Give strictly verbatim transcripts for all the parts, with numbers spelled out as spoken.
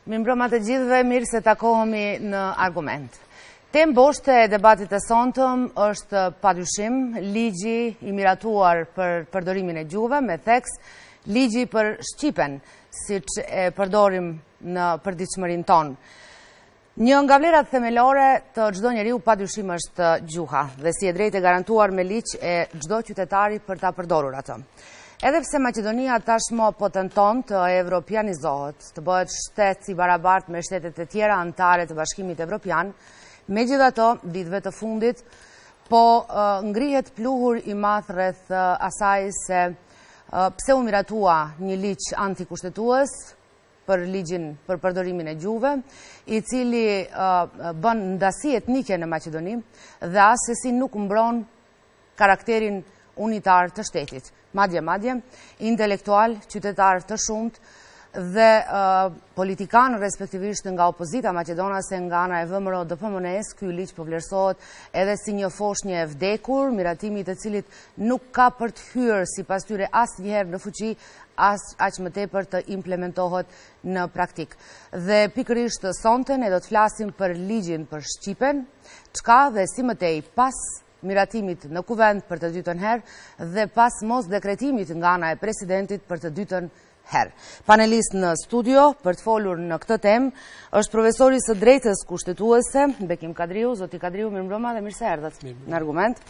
Mirëmbrëma të gjithëve, mirë se takohemi në argument. Temë boshte e debatit e sontëm është padyshim ligji i miratuar për përdorimin e gjuhëve me theks, ligji për shqipen, siç e përdorim në përditshmërinë tonë. Një nga vlerat themelore të çdo njeriu padyshim është gjuha dhe si e drejtë e garantuar me ligj e çdo qytetari për ta përdorur atë. Edhe pse Maqedonia tashmë po tenton të evropianizohet, të bëhet shtet i barabartë me shtetet e tjera anëtare të Bashkimit Evropian, megjithatë, vitëve të fundit po uh, ngrihet pluhur i madh rreth uh, asaj se uh, pse u miratua një ligj antikushtetues për ligjin për përdorimin e gjuhëve, i cili uh, bën ndasi etnike në Maqedoni dhe asesi nuk mbron karakterin unitar të shtetit. Madje, madje, intelektual, qytetar të shumt dhe uh, politikan respektivisht nga opozita maqedonase nga ana e V M R O D P M N E-s, ky ligj po vlerësohet edhe si një foshnjë e vdekur, miratimi i të cilit nuk ka për të hyrë sipas tyre asnjëherë në fuqi, as aq më tepër të implementohet në praktik. Dhe pikërisht sonte ne do të flasim për ligjin për shqipen, çka dhe si mëtej pas miratimit në kuvend për të dytën herë dhe pas mos dekretimit nga ana e presidentit për të dytën herë. Panelist në studio për të folur në këtë temë është profesori së drejtës kushtetuese Bekim Kadriu. Zoti Kadriu, mirëmbrëma dhe mirë se erdhët në argument.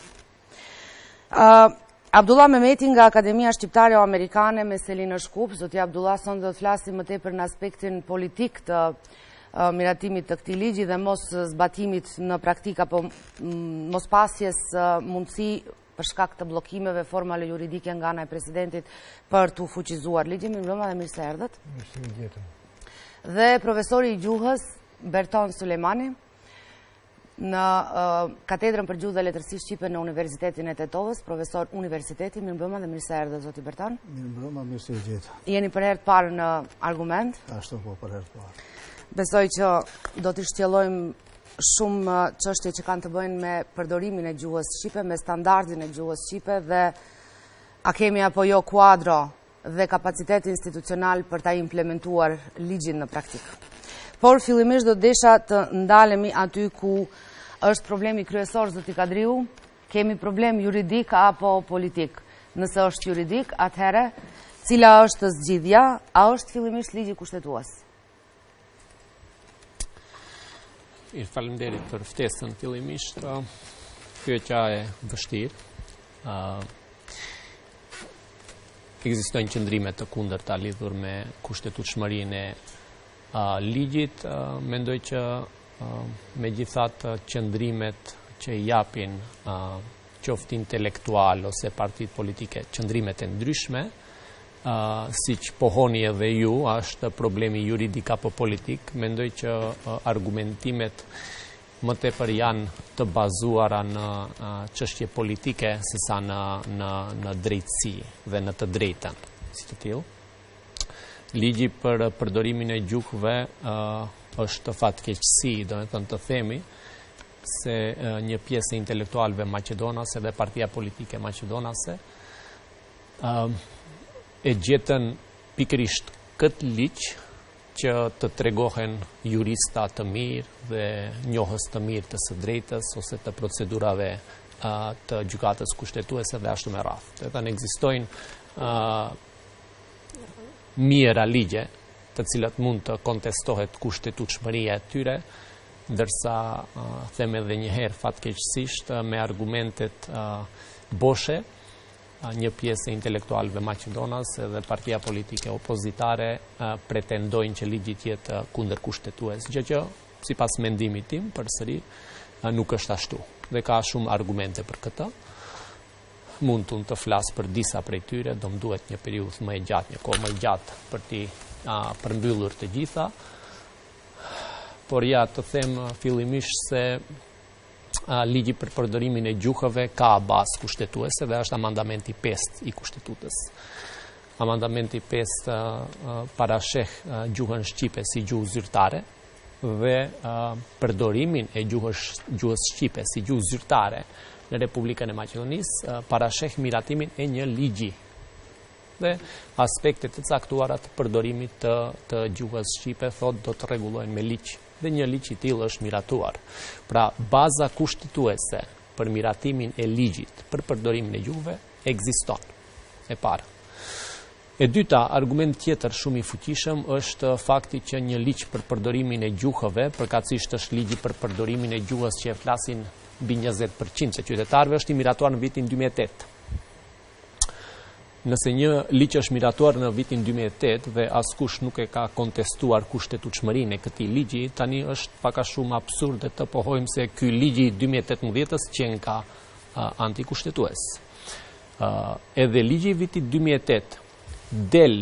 Uh, Abdullah Mehmeti nga Akademia Shqiptare-Amerikane me Selinë Shkup. Zoti Abdullah, sonte do të flasim më tepër në aspektin politik të uh, miratimit të këtij ligji dhe mos zbatimit në praktik apo mm, mos pasjes uh, mundësi për shkak të bllokimeve formale juridike nga ana e presidentit për të fuqizuar ligjin. Mirëmbrëma dhe mirë se erdhët. Mirë. Dhe profesori i gjuhës Berton Sulejmani në uh, katedrën për gjuhë dhe letërsi shqipe në Universitetin e Tetovës, profesor universiteti. Mirëmbrëma dhe mirë se erdhët, zoti Berton. Mirëmbrëma, mirë se gjetë. Jeni për herë të parë në argument. Ashtu po, për herë të parë. Besoj që do të shtjellojmë shumë çështje që kanë të bëjnë me përdorimin e gjuhës shqipe, me standardin e gjuhës shqipe dhe a kemi apo jo kuadro dhe kapacitet institucional për ta implementuar ligjin në praktik. Por fillimisht do desha të ndalemi aty ku është problemi kryesor, zoti Kadriu, kemi problem juridik apo politik. Nëse është juridik, atëherë cila është zgjidhja, a është fillimisht ligji kushtetues? I faleminderit për ftesën fillimisht. Pyetja e vështirë. Uh, Ekzistojnë qëndrime të kundërta lidhur me kushtetutshmërinë e uh, ligjit. Uh, mendoj që uh, megjithatë qëndrimet që i japin uh, qoftë intelektual ose partitë politike, qëndrimet e ndryshme, Uh, si që pohoni edhe ju, është problemi juridik apo politik, mendoj që uh, argumentimet më tepër janë të bazuara në uh, çështje politike sesa në, në, në drejtësi dhe në të drejtën, si të tillë. Ligji për përdorimin e gjuhëve uh, është fatkeqësi, do të thënë të themi, se uh, një pjesë e intelektualëve maqedonase dhe partia politike maqedonase uh, e gjetën pikërisht këtë ligj që të tregohen jurista të mirë dhe njohës të mirë të së drejtës ose të procedurave uh, të gjykatës kushtetuese dhe ashtu me radhë. Do të thënë ekzistojnë uh, mijëra ligje të cilat mund të kontestohet kushtetutshmëria e tyre, ndërsa uh, them edhe një herë fatkeqësisht uh, me argumentet uh, boshe, një pjesë e intelektualëve maqedonase dhe partia politike opozitare uh, pretendojnë që ligji jetë uh, kundër kushtetues, gjë që sipas mendimit tim përsëri uh, nuk është ashtu. Dhe ka shumë argumente për këtë. Mund të të flas për disa prej tyre, do më duhet një periudhë më e gjatë, një kohë më e gjatë për ti uh, përmbyllur të gjitha. Por ja të them uh, fillimisht se Uh, ligji për përdorimin e gjuhëve ka bazë kushtetuese dhe është amandamenti pesë i kustetutës. Amandamenti pesë uh, uh, parasheh uh, gjuhën shqipe si gjuhë zyrtare dhe uh, përdorimin e gjuhës, gjuhës shqipe si gjuhë zyrtare në Republikën e Maqedonisë uh, parasheh miratimin e një ligji dhe aspektet e caktuara të përdorimit të, të gjuhës shqipe thot do të rregullojnë me ligj. Dhe një ligj i tillë është miratuar. Pra baza kushtetuese për miratimin e ligjit për përdorimin e gjuhëve ekziston. E para. E dyta, argument tjetër shumë i fuqishëm është fakti që një ligj për përdorimin e gjuhëve, përkatësisht është ligji për përdorimin e gjuhës që e flasin mbi njëzet përqind të qytetarëve, është i miratuar në vitin dy mijë e tetë. Nëse një ligj është miratuar në vitin dy mijë e tetë dhe askush nuk e ka kontestuar kushtetutshmërinë e këtij ligji, tani është pak a shumë absurde të pohojmë se ky ligji i dy mijë e tetëmbëdhjetës qenë ka uh, antikushtetues. Uh, edhe ligji i vitit dy mijë e tetë del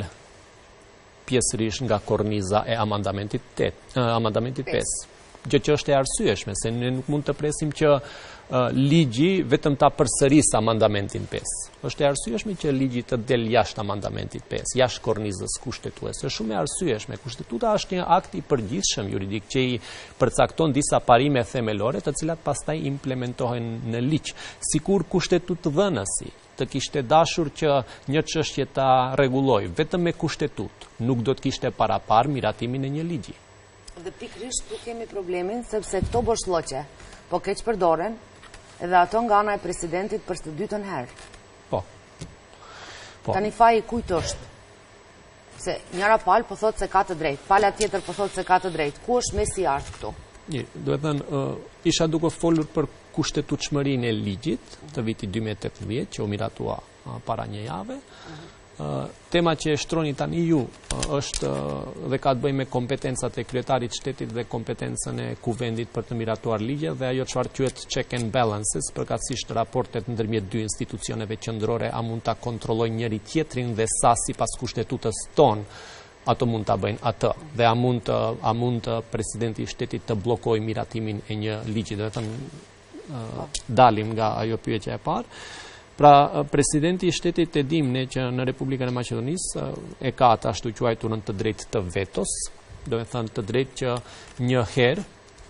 pjesërisht nga korniza e amandamentit tetë, uh, amandamentit pesë. Gjë që është e arsyeshme, se ne nuk mund të presim që uh, ligji vetëm ta përsërisë amandamentin pesë. Është e arsyeshme që ligji të del jashtë amandamentit pesë, jashtë kornizës kushtetuese. Është shumë e arsyeshme. Kushtetuta është një akt i përgjithshëm juridik që i përcakton disa parime themelore, të cilat pastaj implementohen në ligj. Sikur kushtetutëdhënësi të kishte dashur që një çështje ta rregullojë vetëm me kushtetut, nuk do të kishte parapar miratimin e një ligji. Dhe pikrisht ku kemi problemin, sepse këto boshllëqe po keq përdoren edhe ato nga ana e presidentit për të dytën herë. Po. Po. Tani faji kujt është? Se njëra palë po thotë se ka të drejtë, pala tjetër po thotë se ka të drejtë. Ku është mesi i artë këtu? Një, do të thënë, uh, isha duke folur për kushtetutshmërinë e ligjit të vitit dy mijë e tetëmbëdhjetë, që u miratua uh, para një jave. Uh, tema që e shtroni tani ju uh, është uh, dhe ka të bëjë me kompetencat e kryetarit shtetit dhe kompetencën e kuvendit për të miratuar ligje dhe ajo çfarë quhet check and balances, përkatësisht raportet ndërmjet dy institucioneve qendrore a mund ta kontrollojnë njëri tjetrin dhe sa sipas kushtetutës tonë ato mund ta bëjnë atë dhe a mund të, a mund të presidenti i shtetit të bllokojë miratimin e një ligji, do të thënë uh, dalim nga ajo pyetja e parë. Pra, presidenti i shtetit e dim ne që në Republikën e Maqedonisë e ka atë ashtu quajturën të drejtë të vetos, do të thënë të drejtë që një herë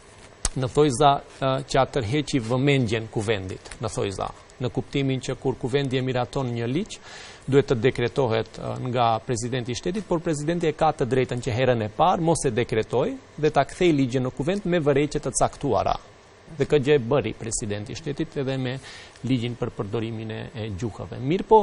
në thojza që atërheqi vëmendjen kuvendit, në thojza, në kuptimin që kur kuvendi e miraton një ligj, duhet të dekretohet nga presidenti i shtetit, por presidenti e ka të drejtën që herën e parë mos e dekretoj dhe ta kthej ligjin në kuvend me vërejtje të caktuara. Dhe këtë gjë e bëri presidenti i shtetit edhe me ligjin për përdorimin e, e gjuhëve. Mirë po,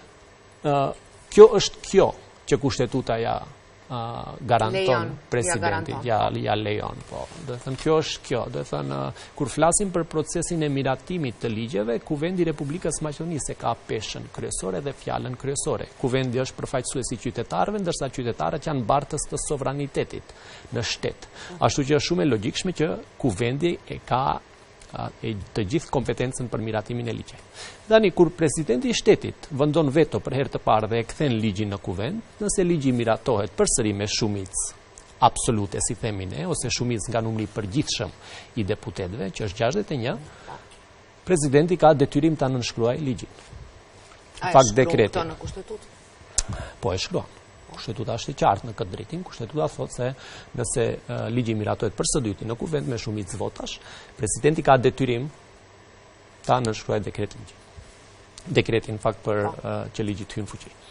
uh, kjo është kjo që kushtetuta ja uh, garanton lejon, presidentit, ja, ja, ja lejon. Po. Do të thënë, kjo është kjo. Do të thënë, uh, kur flasim për procesin e miratimit të ligjeve, Kuvendi i Republikës Maqedonisë ka peshën kryesore dhe fjalën kryesore. Kuvendi është përfaqësues i qytetarëve, ndërsa qytetarët janë bartës të sovranitetit në shtet. Ashtu që është shumë e logjikshme që kuvendi e ka e të gjithë kompetencën për miratimin e ligjit. Tani kur presidenti i shtetit vendon veto për herë të parë dhe e kthen ligjin në kuvend, nëse ligji miratohet përsëri me shumicë absolute, si themi ne, ose shumicë nga numri i përgjithshëm i deputetëve, që është gjashtëdhjetë e një, presidenti ka detyrim ta nënshkruajë ligjin. A e shkruan këto në kushtetutë? Po e shkruan. Kushtetuta është e qartë në këtë drejtim. Kushtetuta thotë se nëse uh, ligji miratohet për së dyti në kuvend me shumicë votash, presidenti ka detyrim ta nënshkruajë dekret ligji. Dekretin në fakt për uh, që ligji të hyjë në fuqi.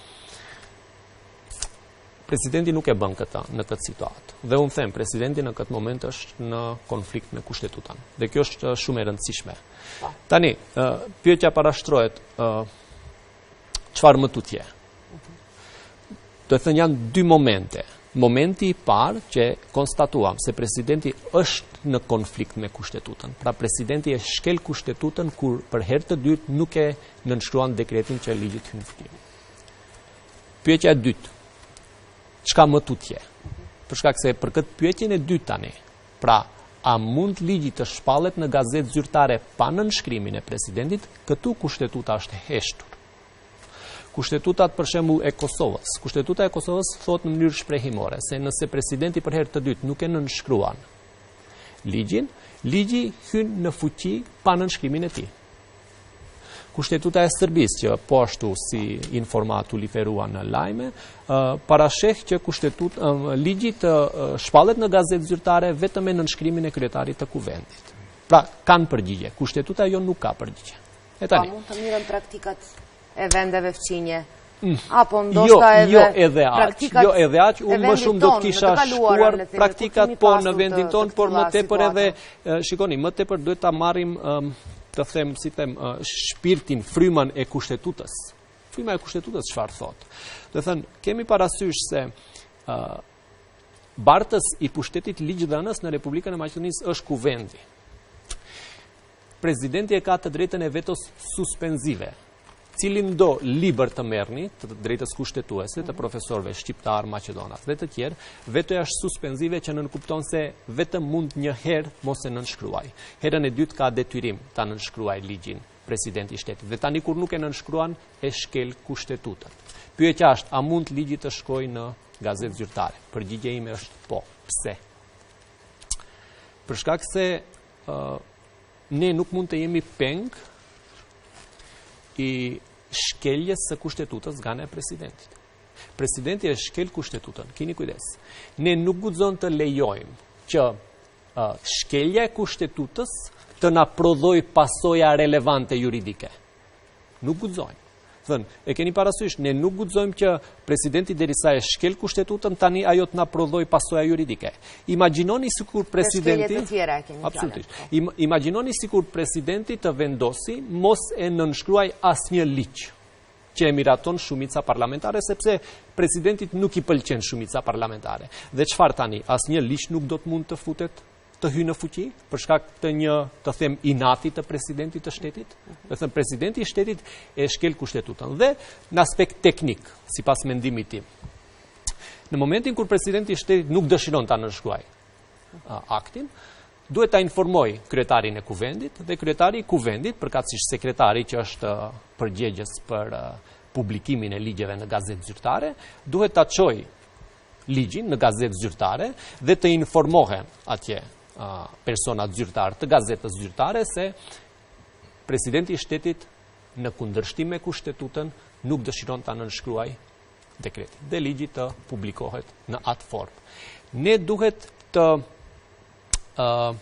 Presidenti nuk e bën këtë në këtë situatë. Dhe unë them, presidenti në këtë moment është në konflikt me kushtetutan. Dhe kjo është shumë e rëndësishme. Tani, uh, pyetja parashtrohet, uh, çfarë më tutje? Do të thënë janë dy momente. Momenti i parë që konstatuam se presidenti është në konflikt me kushtetutën. Pra presidenti e shkel kushtetutën kur për herë të dytë nuk e nënshkruan dekretin që ligjit hyn në fuqi. Pyetja e dytë. Çka më tutje? Për shkak se për këtë pyetjen e dytë tani, pra a mund ligji të shpallet në gazetë zyrtare pa nënshkrimin e presidentit? Këtu kushtetuta është heshtur. Kushtetutat për shembull e Kosovës. Kushtetuta e Kosovës thotë në mënyrë shprehimore se nëse presidenti për herë të dytë nuk e nënshkruan ligjin, ligji hyn në fuqi pa nënshkrimin e tij. Kushtetuta e Serbisë, që po ashtu si informat u liferua në lajme, uh, parasheh që kushtetut uh, ligji të uh, shpallet në gazetë zyrtare vetëm me nënshkrimin e kryetarit të kuvendit. Pra kanë përgjigje. Kushtetuta jo nuk ka përgjigje. E tani. Pa mund të mirën praktikat e vendeve fqinje Apo ndoshta edhe jo edhe aq, praktikat jo edhe aq, unë më shumë do të kisha shkuar le të themi, praktikat kemi po pasur në vendin të- tonë, të por më këtylla tepër edhe situata. e, shikoni, më tepër duhet ta marrim ëm, të them, si them, e, shpirtin, frymën e kushtetutës. Fryma e kushtetutës çfarë thotë? Do thënë, kemi parasysh se ë, bartës i pushtetit ligjdhënës në Republikën e Maqedonisë është kuvendi. Presidenti e ka të drejtën e vetos suspenzive, cilin do liber të merrni, të drejtës kushtetuese, të profesorëve shqiptar, maqedonas dhe të tjerë, vetoja është suspenzive që nënkupton se vetëm mund një herë mos e nënshkruaj. Herën e dytë ka detyrim ta nënshkruaj ligjin presidenti i shtetit. Dhe tani kur nuk e nënshkruan, e shkel kushtetutën. Pyetja është, a mund ligji të shkojë në gazetë zyrtare? Përgjigjja ime është po. Pse? Për shkak se uh, ne nuk mund të jemi peng i shkeljes së kushtetutës nga ana e presidentit. Presidenti e shkel kushtetutën, keni kujdes. Ne nuk guxon të lejojmë që uh, shkelja e kushtetutës të na prodhoj pasoja relevante juridike. Nuk guxojmë. Thënë, e keni parasysh, ne nuk guxojmë që presidenti derisa e shkel kushtetutën, tani ajo të na prodhoj pasoja juridike. Imagjinoni sikur presidenti Shkelje të tjera e keni Absolutisht. fjalën, po. Im, imagjinoni sikur presidenti të vendosi mos e nënshkruaj asnjë ligj që e miraton shumica parlamentare, sepse presidentit nuk i pëlqen shumica parlamentare. Dhe çfarë tani? Asnjë ligj nuk do të mund të futet të hyjë në fuqi për shkak të një, të them, inati të presidentit të shtetit. Do thënë, presidenti i shtetit e shkel kushtetutën. Dhe në aspekt teknik, sipas mendimit tim, në momentin kur presidenti i shtetit nuk dëshiron ta nënshkruaj uh, aktin, duhet ta informoj kryetarin e kuvendit dhe kryetari i kuvendit, përkatësisht sekretari që është uh, përgjegjës për uh, publikimin e ligjeve në gazetë zyrtare, duhet ta çojë ligjin në gazetë zyrtare dhe të informohen atje uh, personat zyrtar të gazetës zyrtare se presidenti i shtetit në kundërshtim me kushtetutën nuk dëshiron ta nënshkruaj dekretin dhe ligji të publikohet në atë formë. Ne duhet të uh,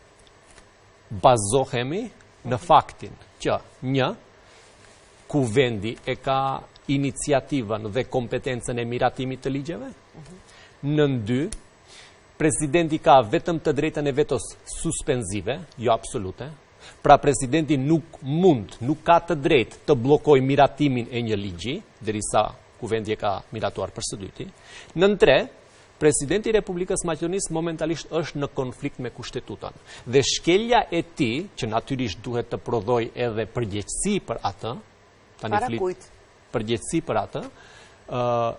bazohemi në faktin që një, kuvendi e ka iniciativën dhe kompetencën e miratimit të ligjeve, në dy, presidenti ka vetëm të drejtën e vetos suspenzive, jo absolute, pra presidenti nuk mund, nuk ka të drejtë të blokoj miratimin e një ligji, derisa kuvendi e ka miratuar për së dyti. Në tre, presidenti i Republikës Maqedonisë momentalisht është në konflikt me kushtetutën. Dhe shkelja e tij, që natyrisht duhet të prodhoj edhe përgjegjësi për atë, tani Para flit kujt? përgjegjësi për atë, ë uh,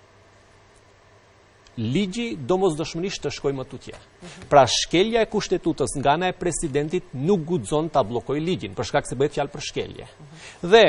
ligji domosdoshmërisht të shkojë më tutje. Pra shkelja e kushtetutës nga ana e presidentit nuk guxon ta bllokoj ligjin, për shkak se bëhet fjalë për shkelje. Dhe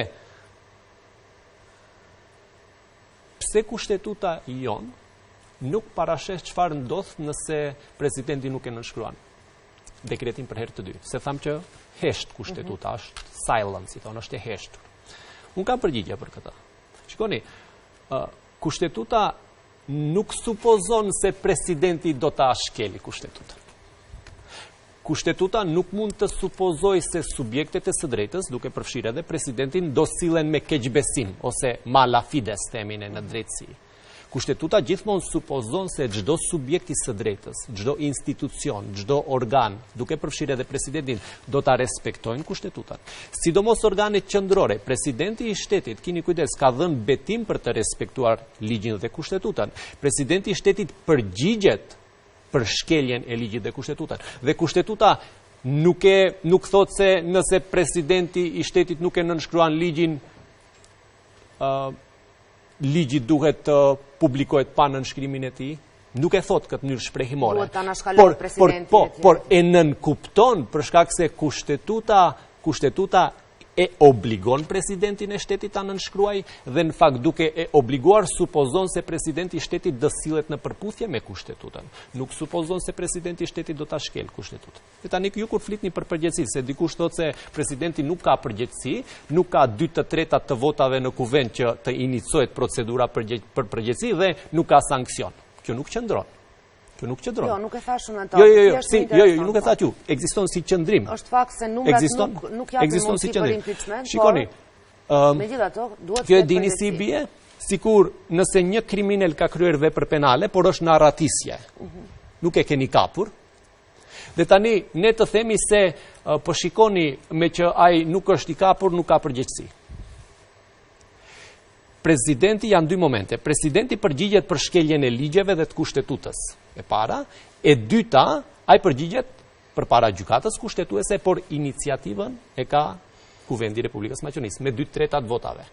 pse kushtetuta jon nuk parashes çfarë ndodh nëse presidenti nuk e nënshkruan dekretin për herë të dytë. Se tham që hesht kushtetuta, është silent, si thonë, është e heshtur. Unë kam përgjigje për këtë. Shikoni, uh, kushtetuta nuk supozon se presidenti do ta shkeli kushtetuta. Kushtetuta nuk mund të supozoj se subjektet e së drejtës, duke përfshirë edhe presidentin, do sillen me keqbesim ose mala fides, themin e në drejtësi. Kushtetuta gjithmonë supozon se çdo subjekt i së drejtës, çdo institucion, çdo organ, duke përfshirë edhe presidentin, do ta respektojnë kushtetutën. Sidomos organet qendrore, presidenti i shtetit, keni kujdes, ka dhënë betim për të respektuar ligjin dhe kushtetutën. Presidenti i shtetit përgjigjet për shkeljen e ligjit dhe kushtetutën. Dhe kushtetuta nuk e nuk thot se nëse presidenti i shtetit nuk e nënshkruan ligjin, uh, ligji duhet të uh, publikohet pa nënshkrimin e tij. Nuk e thot këtë mënyrë shprehimore. Duhet ta anashkaloj presidentin. Por, por, por e nënkupton për shkak se kushtetuta, kushtetuta e obligon presidentin e shtetit ta nënshkruaj dhe në fakt duke e obliguar supozon se presidenti i shtetit do sillet në përputhje me kushtetutën. Nuk supozon se presidenti i shtetit do ta shkel kushtetutën. Dhe tani ju kur flitni për përgjegjësi, se dikush thotë se presidenti nuk ka përgjegjësi, nuk ka dy të treta të votave në kuvend që të iniciojë procedura për përgjegjësi dhe nuk ka sankcion. Kjo nuk qëndron. Kjo nuk qëndron. Jo, nuk e thash unë ato. Jo, jo, jo, si, jo, jo, nuk e tha ju. Ekziston si qëndrim. Është fakt se numrat Ekziston, nuk nuk japin ekziston mundësi si për qëndrim. impeachment. Shikoni, por um, megjithatë, duhet kjo e të dini ketë si përgjegjësi. bie? sikur nëse një kriminal ka kryer vepër penale, por është në arratisje. Nuk e keni kapur. Dhe tani ne të themi se uh, po shikoni me që ai nuk është i kapur, nuk ka përgjegjësi. Presidenti janë dy momente. Presidenti përgjigjet për shkeljen e ligjeve dhe të kushtetutës e para, e dyta, ai përgjigjet për para gjykatës kushtetuese, por iniciativën e ka Kuvendi i Republikës Maqedonisë me dy tretat votave.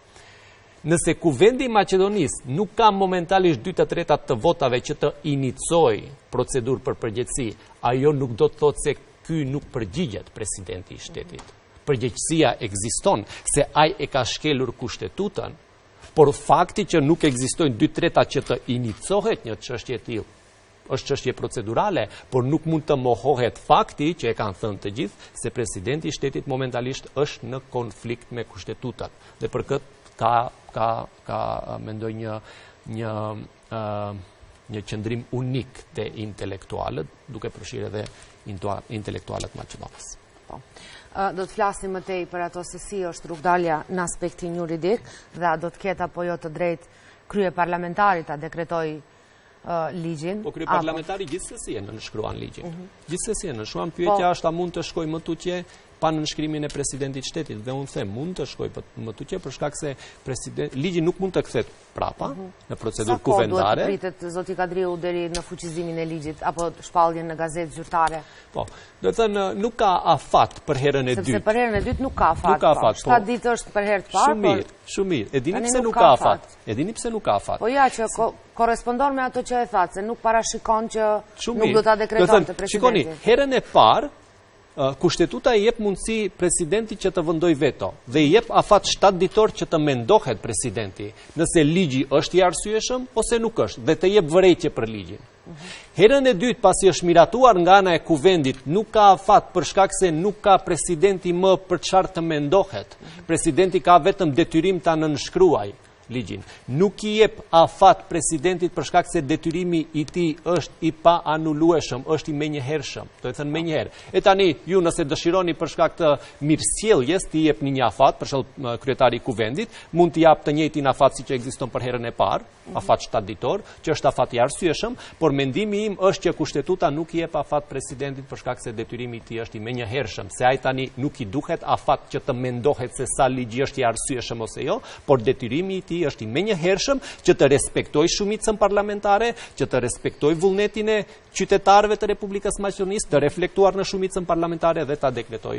Nëse Kuvendi i Maqedonisë nuk ka momentalisht dy të tretat të votave që të inicoj procedurë për përgjegjësi, ajo nuk do të thotë se ky nuk përgjigjet presidenti i shtetit. Përgjegjësia ekziston se ai e ka shkelur kushtetutën, por fakti që nuk ekzistojnë dy tretat që të inicohet një çështje e tillë është çështje procedurale, por nuk mund të mohohet fakti që e kanë thënë të gjithë se presidenti i shtetit momentalisht është në konflikt me kushtetutën. Dhe për këtë ka ka ka mendoj një një uh, një qëndrim unik te intelektualët, duke përfshirë edhe intelektualët maqedonës. Po. Uh, do të flasim më tej për ato se si është rrugdalja në aspektin juridik dhe a do të ketë apo jo të drejtë krye parlamentarit ta dekretoj uh, ligjin. Po krye parlamentari apo... gjithsesi e nënshkruan ligjin. Uh -huh. Gjithsesi e nënshkruan. Pyetja po... është a mund të shkojë më tutje pa nënshkrimin e presidentit shtetit, dhe unë them mund të shkojë më tutje për shkak se president ligji nuk mund të kthehet prapa uh -huh. në procedurë kuvendare. Sa kohë duhet pritet zoti Kadriu deri në fuqizimin e ligjit apo shpalljen në gazetë zyrtare? Po, do të thënë nuk ka afat për herën e dytë. Sepse për herën e dytë nuk ka afat. Nuk ka afat. shtatë ditë është për herë të parë. Shumë mirë, shumë mirë. E dini pse nuk ka afat? E dini pse nuk ka afat? Po ja që ko korrespondon me ato që e thatë, se nuk parashikon që nuk do ta dekretonte presidenti. Shikoni, herën e parë kushtetuta i jep mundësi presidentit që të vendoj veto dhe i jep afat shtatë ditor që të mendohet presidenti nëse ligji është i arsyeshëm ose nuk është dhe të jep vërejtje për ligjin. Herën e dytë pasi është miratuar nga ana e kuvendit, nuk ka afat për shkak se nuk ka presidenti më për çfarë të mendohet. Presidenti ka vetëm detyrim ta nënshkruaj ligjin. Nuk i jep afat presidentit për shkak se detyrimi i tij është i pa anulueshëm, është i menjëhershëm. Do të thënë menjëherë. E tani ju nëse dëshironi për shkak të mirësjelljes të jepni një afat, për shembull kryetari i kuvendit mund të jap të njëjtin afat siç ekziston për herën e parë, afat shtatë ditor, që është afat i arsyeshëm, por mendimi im është që kushtetuta nuk i jep afat presidentit për shkak se detyrimi i tij është i menjëhershëm, se ai tani nuk i duhet afat që të mendohet se sa ligji është i arsyeshëm ose jo, por detyrimi i tij është i menjëhershëm që të respektoj shumicën parlamentare, që të respektoj vullnetin e qytetarëve të Republikës Maqedonisë, të reflektuar në shumicën parlamentare dhe ta dekretoj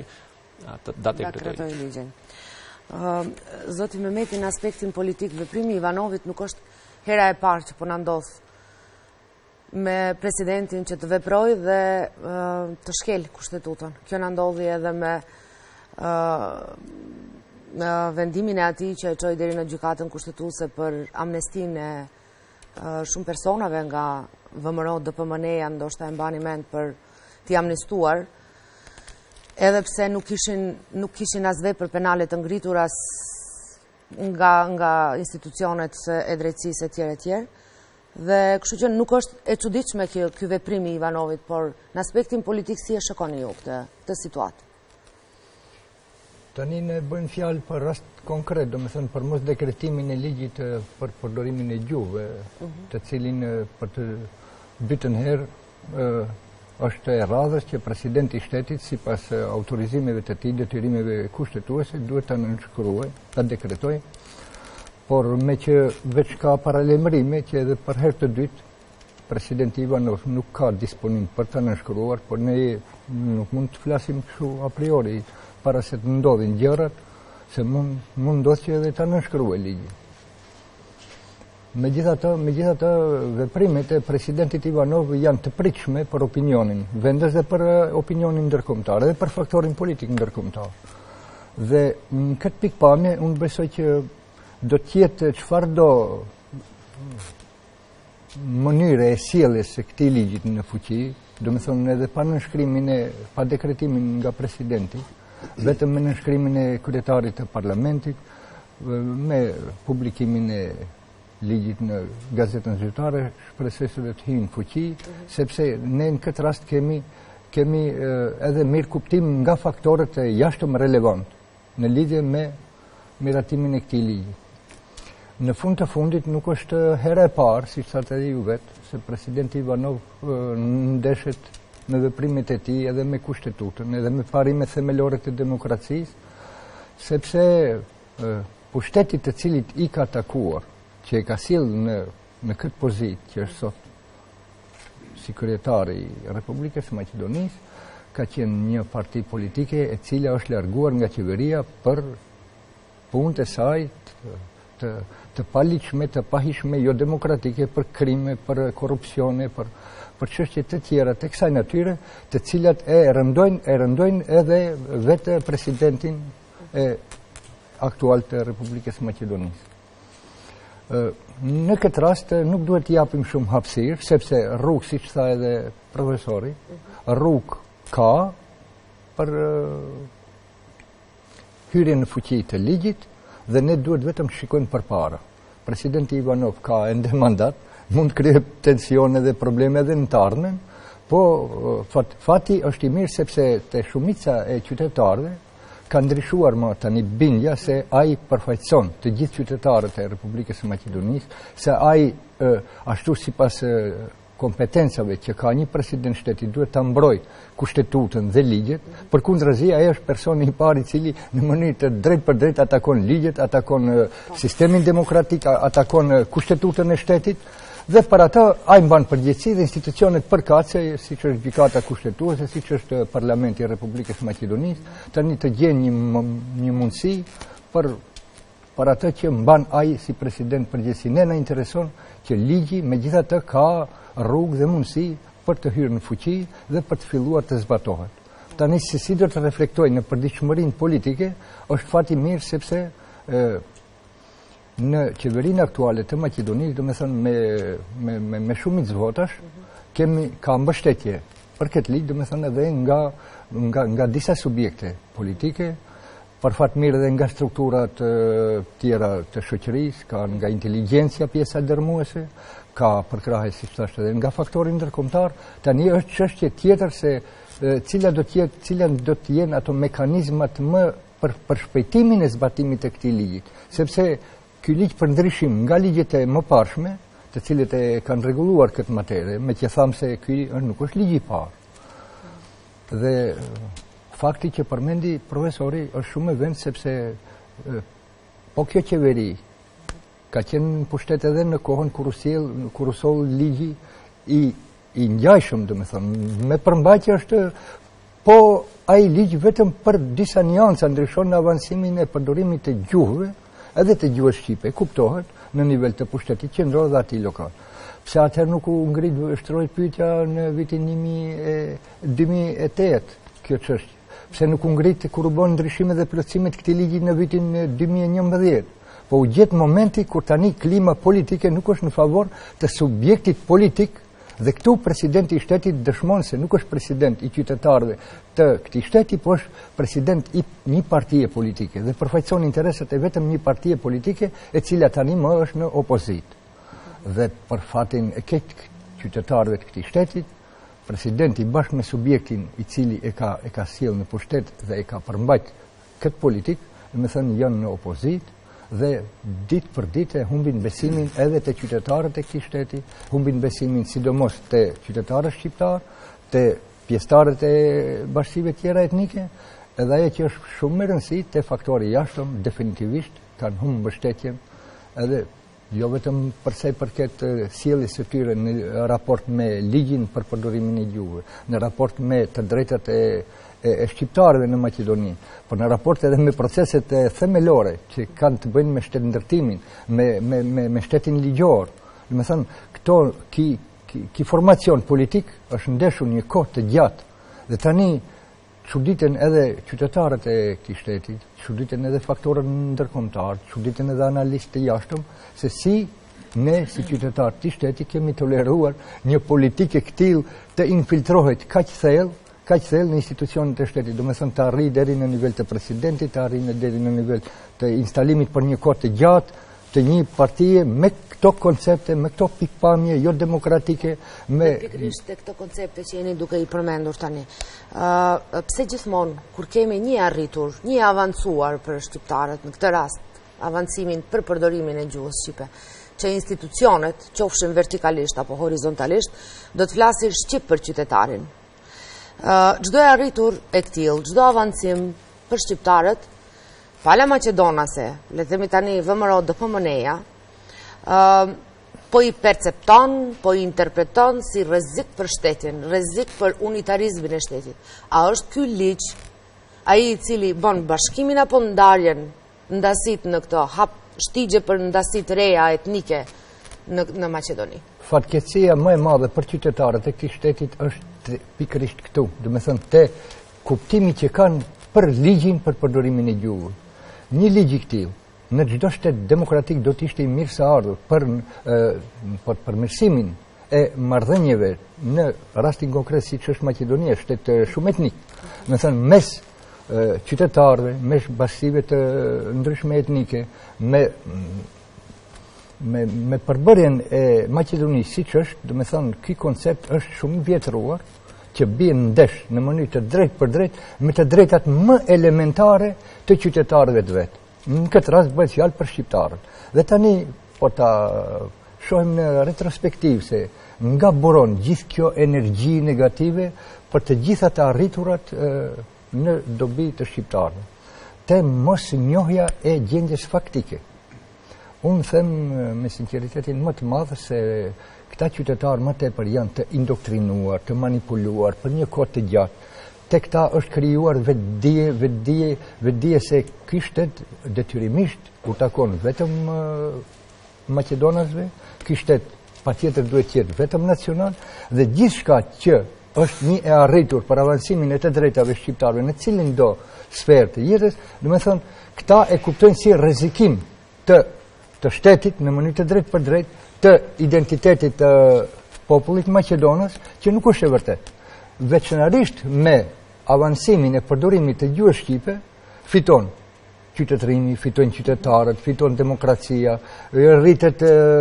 ta dekretoj ligjin. Uh, Zoti Mehmeti, në aspektin politik, veprimi i Ivanovit nuk është hera e parë që po na ndodh me presidentin që të veproj dhe uh, të shkel kushtetutën. Kjo na ndodhi edhe me uh, në vendimin e atij që e çoi deri në gjykatën kushtetuese për amnestinë e uh, shumë personave nga V M R O D P M N-ja, ndoshta e mbani mend për t'i amnestuar, edhe pse nuk kishin nuk kishin as vepër penale të ngritur as nga nga institucionet e drejtësisë etj etj. Dhe kështu që nuk është e çuditshme ky ky veprim i Ivanovit, por në aspektin politik si e shikoni ju këtë këtë situatë? Tani ne bëjmë fjalë për rast konkret, do me thënë për mos dekretimin e ligjit për përdorimin e gjuhëve, uh -huh. të cilin për të dytën herë është e radhës që presidenti i shtetit, sipas autorizimeve të tij, detyrimeve kushtetuese, duhet ta nënshkruajë, ta dekretojë, por me që veç ka paralajmërime që edhe për herë të dytë presidenti Ivanov nuk ka disponim për ta nënshkruar, por ne nuk mund të flasim kështu a priori para se të ndodhin gjërat, se mund, mund ndodh që edhe ta nënshkruaj ligjin. Megjithatë, megjithatë veprimet e presidentit Ivanov janë të pritshme për opinionin vendas dhe për opinionin ndërkombëtar dhe për faktorin politik ndërkombëtar. Dhe në këtë pikpamje unë besoj që do të jetë çfarëdo mënyre e sjelljes së këtij ligjit në fuqi, do të thonë edhe pa nënshkrimin e pa dekretimin nga presidenti, vetëm me nënshkrimin e kryetarit të parlamentit, me publikimin e ligjit në gazetën zyrtare, shpresoj se do të hyjë në fuqi, uh -huh. sepse ne në këtë rast kemi kemi edhe mirë kuptim nga faktorët e jashtëm relevant në lidhje me miratimin e këtij ligji. Në fund të fundit nuk është herë e parë, si thatë edhe ju vetë, se presidenti Ivanov ndeshet me veprimet e tij edhe me kushtetutën, edhe me parimet themelore të demokracisë, sepse pushtetit të cilit i ka takuar, që e ka sjellë në, në këtë pozitë që është sot si kryetari i Republikës së Maqedonisë, ka qenë një parti politike e cila është larguar nga qeveria për punët e saj të, të, të paligjshme, të pahishme, jo demokratike, për krime, për korrupsione, për për çështje të tjera të kësaj natyre, të cilat e rëndojnë, e rëndojnë edhe vetë presidentin e aktual të Republikës së Maqedonisë. Në këtë rast nuk duhet t'i japim shumë hapësirë, sepse rrugë, siç tha edhe profesori, rrugë ka për hyrje në fuqi të ligjit dhe ne duhet vetëm shikojmë përpara. Presidenti Ivanov ka ende mandat, mund të krijojë tensione dhe probleme edhe në të ardhmen, po fat, fati është i mirë sepse te shumica e qytetarëve ka ndryshuar më tani bindja se ai përfaqëson të gjithë qytetarët e Republikës së Maqedonisë, se ai ashtu sipas kompetencave që ka një president shteti duhet ta mbrojë kushtetutën dhe ligjet, përkundrazi ai është personi i parë i cili në mënyrë të drejtë për drejtë atakon ligjet, atakon sistemin demokratik, atakon kushtetutën e shtetit. Dhe për ata ai mban përgjegjësi dhe institucionet përkatëse, siç është gjykata kushtetuese, siç është Parlamenti i Republikës së Maqedonisë, tani të gjejnë një, një mundësi për për atë që mban ai si president përgjegjësi. Ne na intereson që ligji megjithatë ka rrugë dhe mundësi për të hyrë në fuqi dhe për të filluar të zbatohet. Tani se si do të reflektojë në përditshmërinë politike, është fati mirë sepse e, në qeverinë aktuale të Maqedonisë, do me thënë me, me, me, me shumicë votash, kemi ka mbështetje për këtë ligj, do me thënë edhe nga, nga, nga disa subjekte politike, për fat mirë edhe nga strukturat e, tjera të shoqërisë, ka nga inteligjencia pjesa dërmuese, ka përkrahje, si thashë, edhe nga faktori ndërkombëtar. Tani është çështje tjetër se e, cila do të jetë, cila do të jenë ato mekanizmat më për, për shpejtimin e zbatimit të këtij ligji, sepse ky ligj për ndryshim nga ligjet e mëparshme, të cilët e kanë rregulluar këtë materie, me që thamë se ky nuk është ligj i parë. Dhe fakti që përmendi profesori është shumë e vend sepse po kjo qeveri ka qenë në pushtet edhe në kohën kur u sjell kur u soll ligji i i ngjajshëm, domethënë, me përmbajtje është po ai ligj vetëm për disa njansa ndryshon në avansimin e përdorimit të gjuhëve, edhe të gjuhës shqipe, kuptohet në nivel të pushtetit qendror dhe atij lokal. Pse atëherë nuk u ngrit shtroi pyetja në vitin dy mijë e tetë kjo çështje? Pse nuk u ngrit kur u bën ndryshimet dhe plotësimet këtij ligji në vitin dy mijë e njëmbëdhjetë? Po u gjet momenti kur tani klima politike nuk është në favor të subjektit politik. Dhe këtu presidenti i shtetit dëshmon se nuk është president i qytetarëve të këtij shteti, por është president i një partie politike dhe përfaqëson interesat e vetëm një partie politike e cila tani më është në opozitë. Dhe për fatin e këtë qytetarëve të këtij shtetit, presidenti bashkë me subjektin i cili e ka e ka sjellë në pushtet dhe e ka përmbajt këtë politik, do të thënë janë në opozitë. Dhe ditë për ditë humbin besimin edhe te qytetarët e këtij shteti, humbin besimin sidomos te qytetarët shqiptar, te pjesëtarët e bashkive tjera etnike, edhe ajo që është shumë më e rëndësishme te faktori jashtëm, definitivisht kanë humbur mbështetjen, edhe jo vetëm për sa i përket sjelljes së tyre në raport me ligjin për përdorimin e gjuhëve, në raport me të drejtat e e shqiptarëve në Maqedoni, por në raport edhe me proceset e themelore që kanë të bëjnë me shtetëndërtimin, me, me, me, me shtetin ligjor. Do të thënë, këto ki, ki, ki formacion politik është ndeshur një kohë të gjatë dhe tani çuditen edhe qytetarët e këtij shteti, çuditen edhe faktorët ndërkombëtar, çuditen edhe analistë të jashtëm se si ne si qytetarë të shtetit kemi toleruar një politikë e tillë të infiltrohet kaq thellë ka që thellë në institucionet e shtetit, do me thënë të arri deri në nivel të presidentit, të arri në deri në nivel të instalimit për një kohë të gjatë të një partie me këto koncepte, me këto pikpamje jo demokratike, me pikërisht te këto koncepte që jeni duke i përmendur tani. Uh, pse gjithmonë kur kemi një arritur, një avancuar për shqiptarët në këtë rast, avancimin për përdorimin e gjuhës shqipe, që institucionet, qofshin vertikalisht apo horizontalisht, do të flasin shqip për qytetarin. Çdo e arritur e tillë, çdo avancim për shqiptarët, pala maqedonase, le të themi tani V M R O D P M N-ja, po i percepton, po i interpreton si rrezik për shtetin, rrezik për unitarizmin e shtetit. A është ky ligj ai i cili bën bashkimin apo ndarjen ndasit në këto hap shtigje për ndasit reja etnike në, në Maqedoni? Fatkeqësia më e madhe për qytetarët e këtij shtetit është pikërisht këtu, do të thënë te kuptimi që kanë për ligjin për përdorimin e gjuhës. Një ligj i tillë në çdo shtet demokratik do të ishte i mirë së ardhur për për përmirësimin e marrëdhënieve në rastin konkret siç është Maqedonia, shtet shumë etnik. Do të thënë mes qytetarëve, mes bashkive të ndryshme etnike, me me me përbërjen e Maqedonisë siç është, do të thënë ky koncept është shumë i vjetruar, që bien ndesh në mënyrë të drejtë për drejtë me të drejtat më elementare të qytetarëve të vet. Në këtë rast bëhet fjalë për shqiptarët. Dhe tani po ta shohim në retrospektiv se nga buron gjithë kjo energji negative për të gjitha të arriturat e, në dobi të shqiptarëve. Te mos njohja e gjendjes faktike. Unë them me sinqeritetin më të madh se këta qytetarë më tepër janë të indoktrinuar, të manipuluar për një kohë të gjatë. Te këta është krijuar vetdije, vetdije, vetdije se ky shtet detyrimisht u takon vetëm uh, maqedonasve, ky shtet patjetër duhet të jetë vetëm nacional dhe gjithçka që është një e arritur për avancimin e të drejtave shqiptarëve në cilin do sferë të jetës, do të thonë këta e kuptojnë si rrezikim të të shtetit në mënyrë të drejtë për drejtë, të identitetit të popullit maqedonas, që nuk është e vërtetë. Veçanërisht me avancimin e përdorimit të gjuhës shqipe, fiton qytetërini, fitojnë qytetarët, fiton demokracia, rritet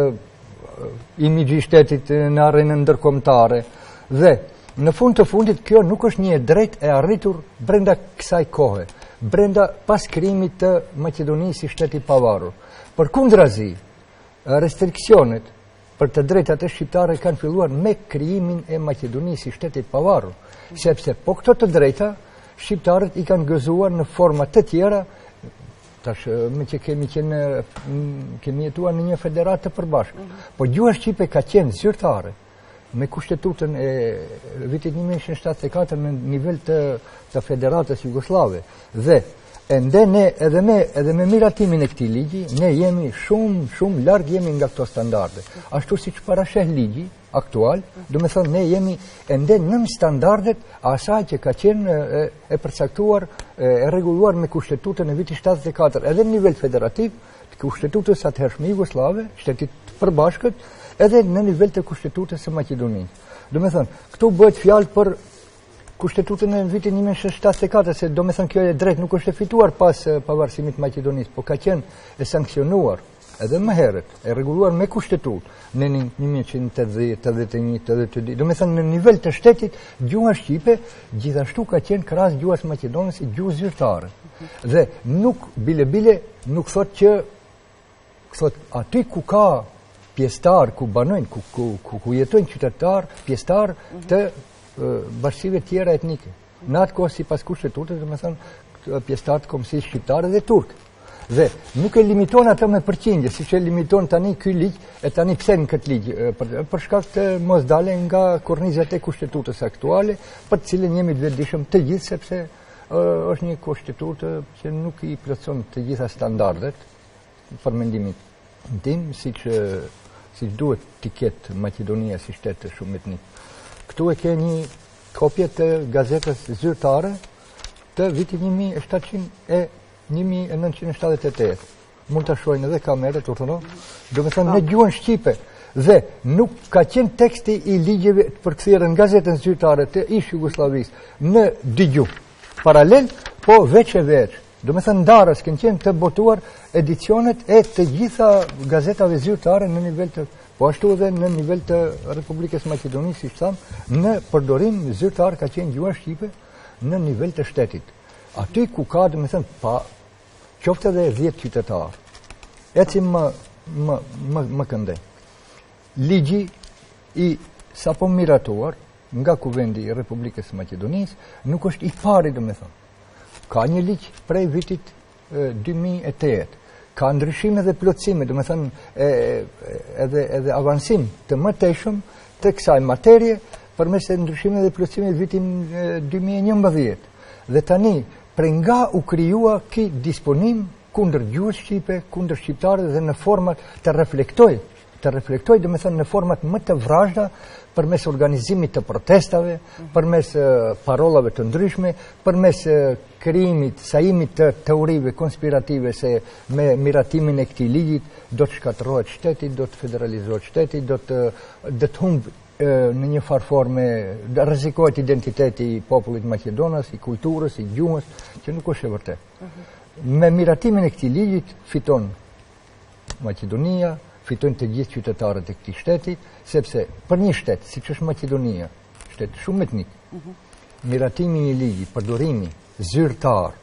imixhi i shtetit në arenën ndërkombëtare dhe në fund të fundit kjo nuk është një e drejtë e arritur brenda kësaj kohe, brenda pas krijimit të Maqedonisë si shteti i pavarur. Përkundrazi, restriksionet për të drejtat e shqiptarëve kanë filluar me krijimin e Maqedonisë si shtetit pavarur, sepse po këto të drejta shqiptarët i kanë gëzuar në forma të tjera, tash me që kemi qenë kemi jetuar në një federatë të përbashkët. Po gjuha shqipe ka qenë zyrtare me kushtetutën e vitit një mijë nëntëqind e shtatëdhjetë e katër në nivel të, të federatës jugoslave dhe ende ne edhe me edhe me miratimin e këtij ligji ne jemi shumë shumë larg jemi nga këto standarde. Ashtu siç parasheh ligji aktual, do të thonë ne jemi ende nën standardet asaj që ka qenë e, e përcaktuar e rregulluar me kushtetutën e vitit shtatëdhjetë e katër edhe në nivel federativ të kushtetutës atëhershme jugoslave, shtetit të përbashkët, edhe në nivel të kushtetutës së Maqedonisë. Do të thonë këtu bëhet fjalë për kushtetutën e vitit një mijë nëntëqind e shtatëdhjetë e katër, se do me thënë kjo e drejt nuk është e fituar pas pavarësimit Maqedonisë, po ka qenë e sankcionuar edhe më herët, e rregulluar me kushtetutë në një mijë nëntëqind e tetëdhjetë, tetëdhjetë e një, tetëdhjetë e dy. Do me thënë në nivel të shtetit, gjuha shqipe gjithashtu ka qenë krahas gjuhës maqedonase gjuhë zyrtare. Dhe nuk bile bile nuk thot që thot aty ku ka pjesëtar, ku banojnë, ku ku ku, ku jetojnë qytetar, pjesëtar të bashkive tjera etnike. Në atë kohë sipas kushtetutës, do të thënë pjesëtar të kombësisë shqiptare dhe turke. Dhe nuk e limiton atë me përqindje, siç e limiton tani ky ligj, e tani pse në këtë ligj për, për shkak të mosdale nga kornizat e kushtetutës aktuale, për të cilën jemi të vetëdijshëm të gjithë sepse uh, është një kushtetutë që nuk i plotson të gjitha standardet për mendimin tim, siç siç duhet të ketë Maqedonia si shtet shumë etnik. Këtu e ke një kopje të gazetës zyrtare të vitit një mijë e shtatëqind e një mijë e nëntëqind e shtatëdhjetë e tetë. Mund ta shohin edhe kamerët, urtëno. Do të thonë në gjuhën shqipe dhe nuk ka qenë teksti i ligjeve të përkthyer në gazetën zyrtare të ish Jugosllavisë në dy gjuhë. Paralel, po veç e veç. Do të thënë ndarës kanë qenë të botuar edicionet e të gjitha gazetave zyrtare në nivel të po ashtu edhe në nivel të Republikës Maqedonisë, siç tham, në përdorim zyrtar ka qenë gjuha shqipe në nivel të shtetit. Aty ku ka, do të thënë, pa qoftë edhe dhjetë qytetarë, ecim më, më, më, më këndej. Ligji i sapo miratuar nga Kuvendi i Republikës së Maqedonisë nuk është i pari, do me thonë. Ka një ligj prej vitit dy mijë e tetë. Ka ndryshime dhe plotësime, do me thënë edhe, edhe avansim të mëtejshëm të kësaj materje përmes e ndryshime dhe plotësime vitin dy mijë e njëmbëdhjetë. Dhe tani, pre nga u kryua ki disponim kundër gjuhës shqipe, kundër shqiptare dhe në format të reflektoj, të reflektoj, do me thënë në format më të vrazhda, përmes organizimit të protestave, përmes parollave të ndryshme, përmes krijimit, sajimit të teorive konspirative se me miratimin e këtij ligjit do të shkatërrohet shteti, do të federalizohet shteti, do të do të humbë në një farë forme, rrezikohet identiteti i popullit maqedonas, i kulturës, i gjuhës, që nuk është e vërtetë. Me miratimin e këtij ligjit fiton Maqedonia, fitojnë të gjithë qytetarët e këtij shteti, sepse për një shtet, siç është Maqedonia, shtet shumë etnik, miratimi i një ligji, përdorimi zyrtar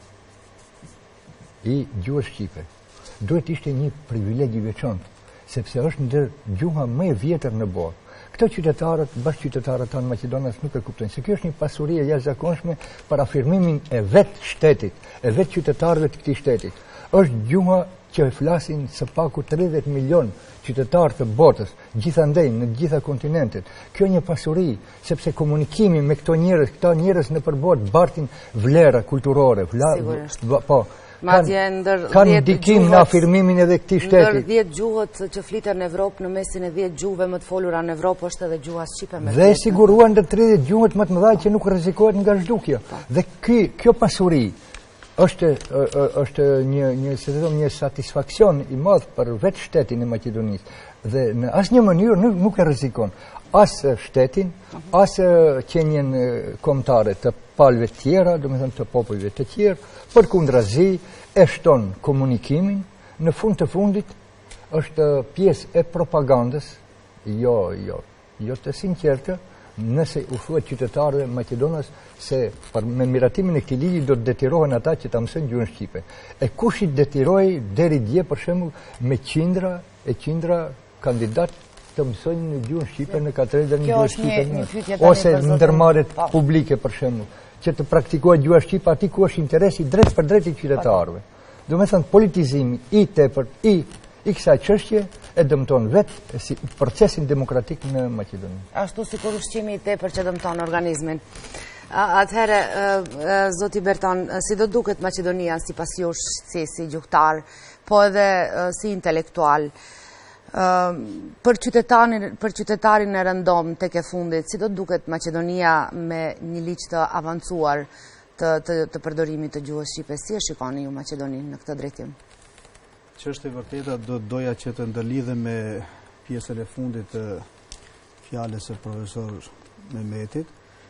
i gjuhës shqipe, duhet ishte një privilegj i veçantë, sepse është ndër gjuha më e vjetër në botë. Këto qytetarët, bashkë qytetarët tanë Maqedonas nuk e kuptojnë, se kjo është një pasuri e jashtëzakonshme për afirmimin e vetë shtetit, e vetë qytetarëve të këtij shtetit. Është gjuha që e flasin së paku tridhjetë milion qytetarë të botës, gjithandej në të gjitha kontinentet. Kjo një pasuri, sepse komunikimi me këto njerëz, këta njerëz në përbot bartin vlera kulturore, vla, po, kanë ndikim në afirmimin edhe këtij shteti. Ndër dhjetë gjuhët që fliten në Evropë, në mesin e dhjetë gjuhëve më të folura në Evropë është edhe gjuha shqipe me. Dhe siguruan ndër tridhjetë gjuhët më të mëdha që nuk rrezikohet nga zhdukja. Dhe ky, kjo pasuri është është një një se them një satisfaksion i madh për vetë shtetin e Maqedonisë dhe në asnjë mënyrë nuk, nuk e rrezikon as shtetin, as qenjen kombëtare të palëve të tjera, domethënë të popujve të tjerë, përkundrazi e shton komunikimin, në fund të fundit është pjesë e propagandës, jo, jo, jo të sinqertë, nëse u thuhet qytetarëve Maqedonas se për me miratimin e këtij ligji do të detirohen ata që ta mësojnë gjuhën shqipe. E kush i detiroi deri dje për shembull me qindra e qindra kandidat të mësojnë në gjuhën shqipe në katedrën e gjuhës shqipe ose në ndërmarrjet publike për shembull, që të praktikohet gjuha shqipe aty ku është interesi drejt për drejt i qytetarëve. Do të thënë politizimi i tepërt i i kësaj çështje e dëmton vetë si procesin demokratik në Maqedoni. Ashtu si kur ushqimi i tepër që dëmton organizmin. Atëherë, zoti Berton, si do duket Maqedonia sipas jush si, si gjuhtar, po edhe si intelektual, për qytetarin, për qytetarin e rëndom tek e fundit, si do duket Maqedonia me një ligj të avancuar të, të, të përdorimit të gjuhës shqipe? Si e shikoni ju Maqedoninë në këtë drejtim? Që është e vërteta, do doja që të ndërlidhe me pjesën e fundit të fjalës së profesor Mehmetit,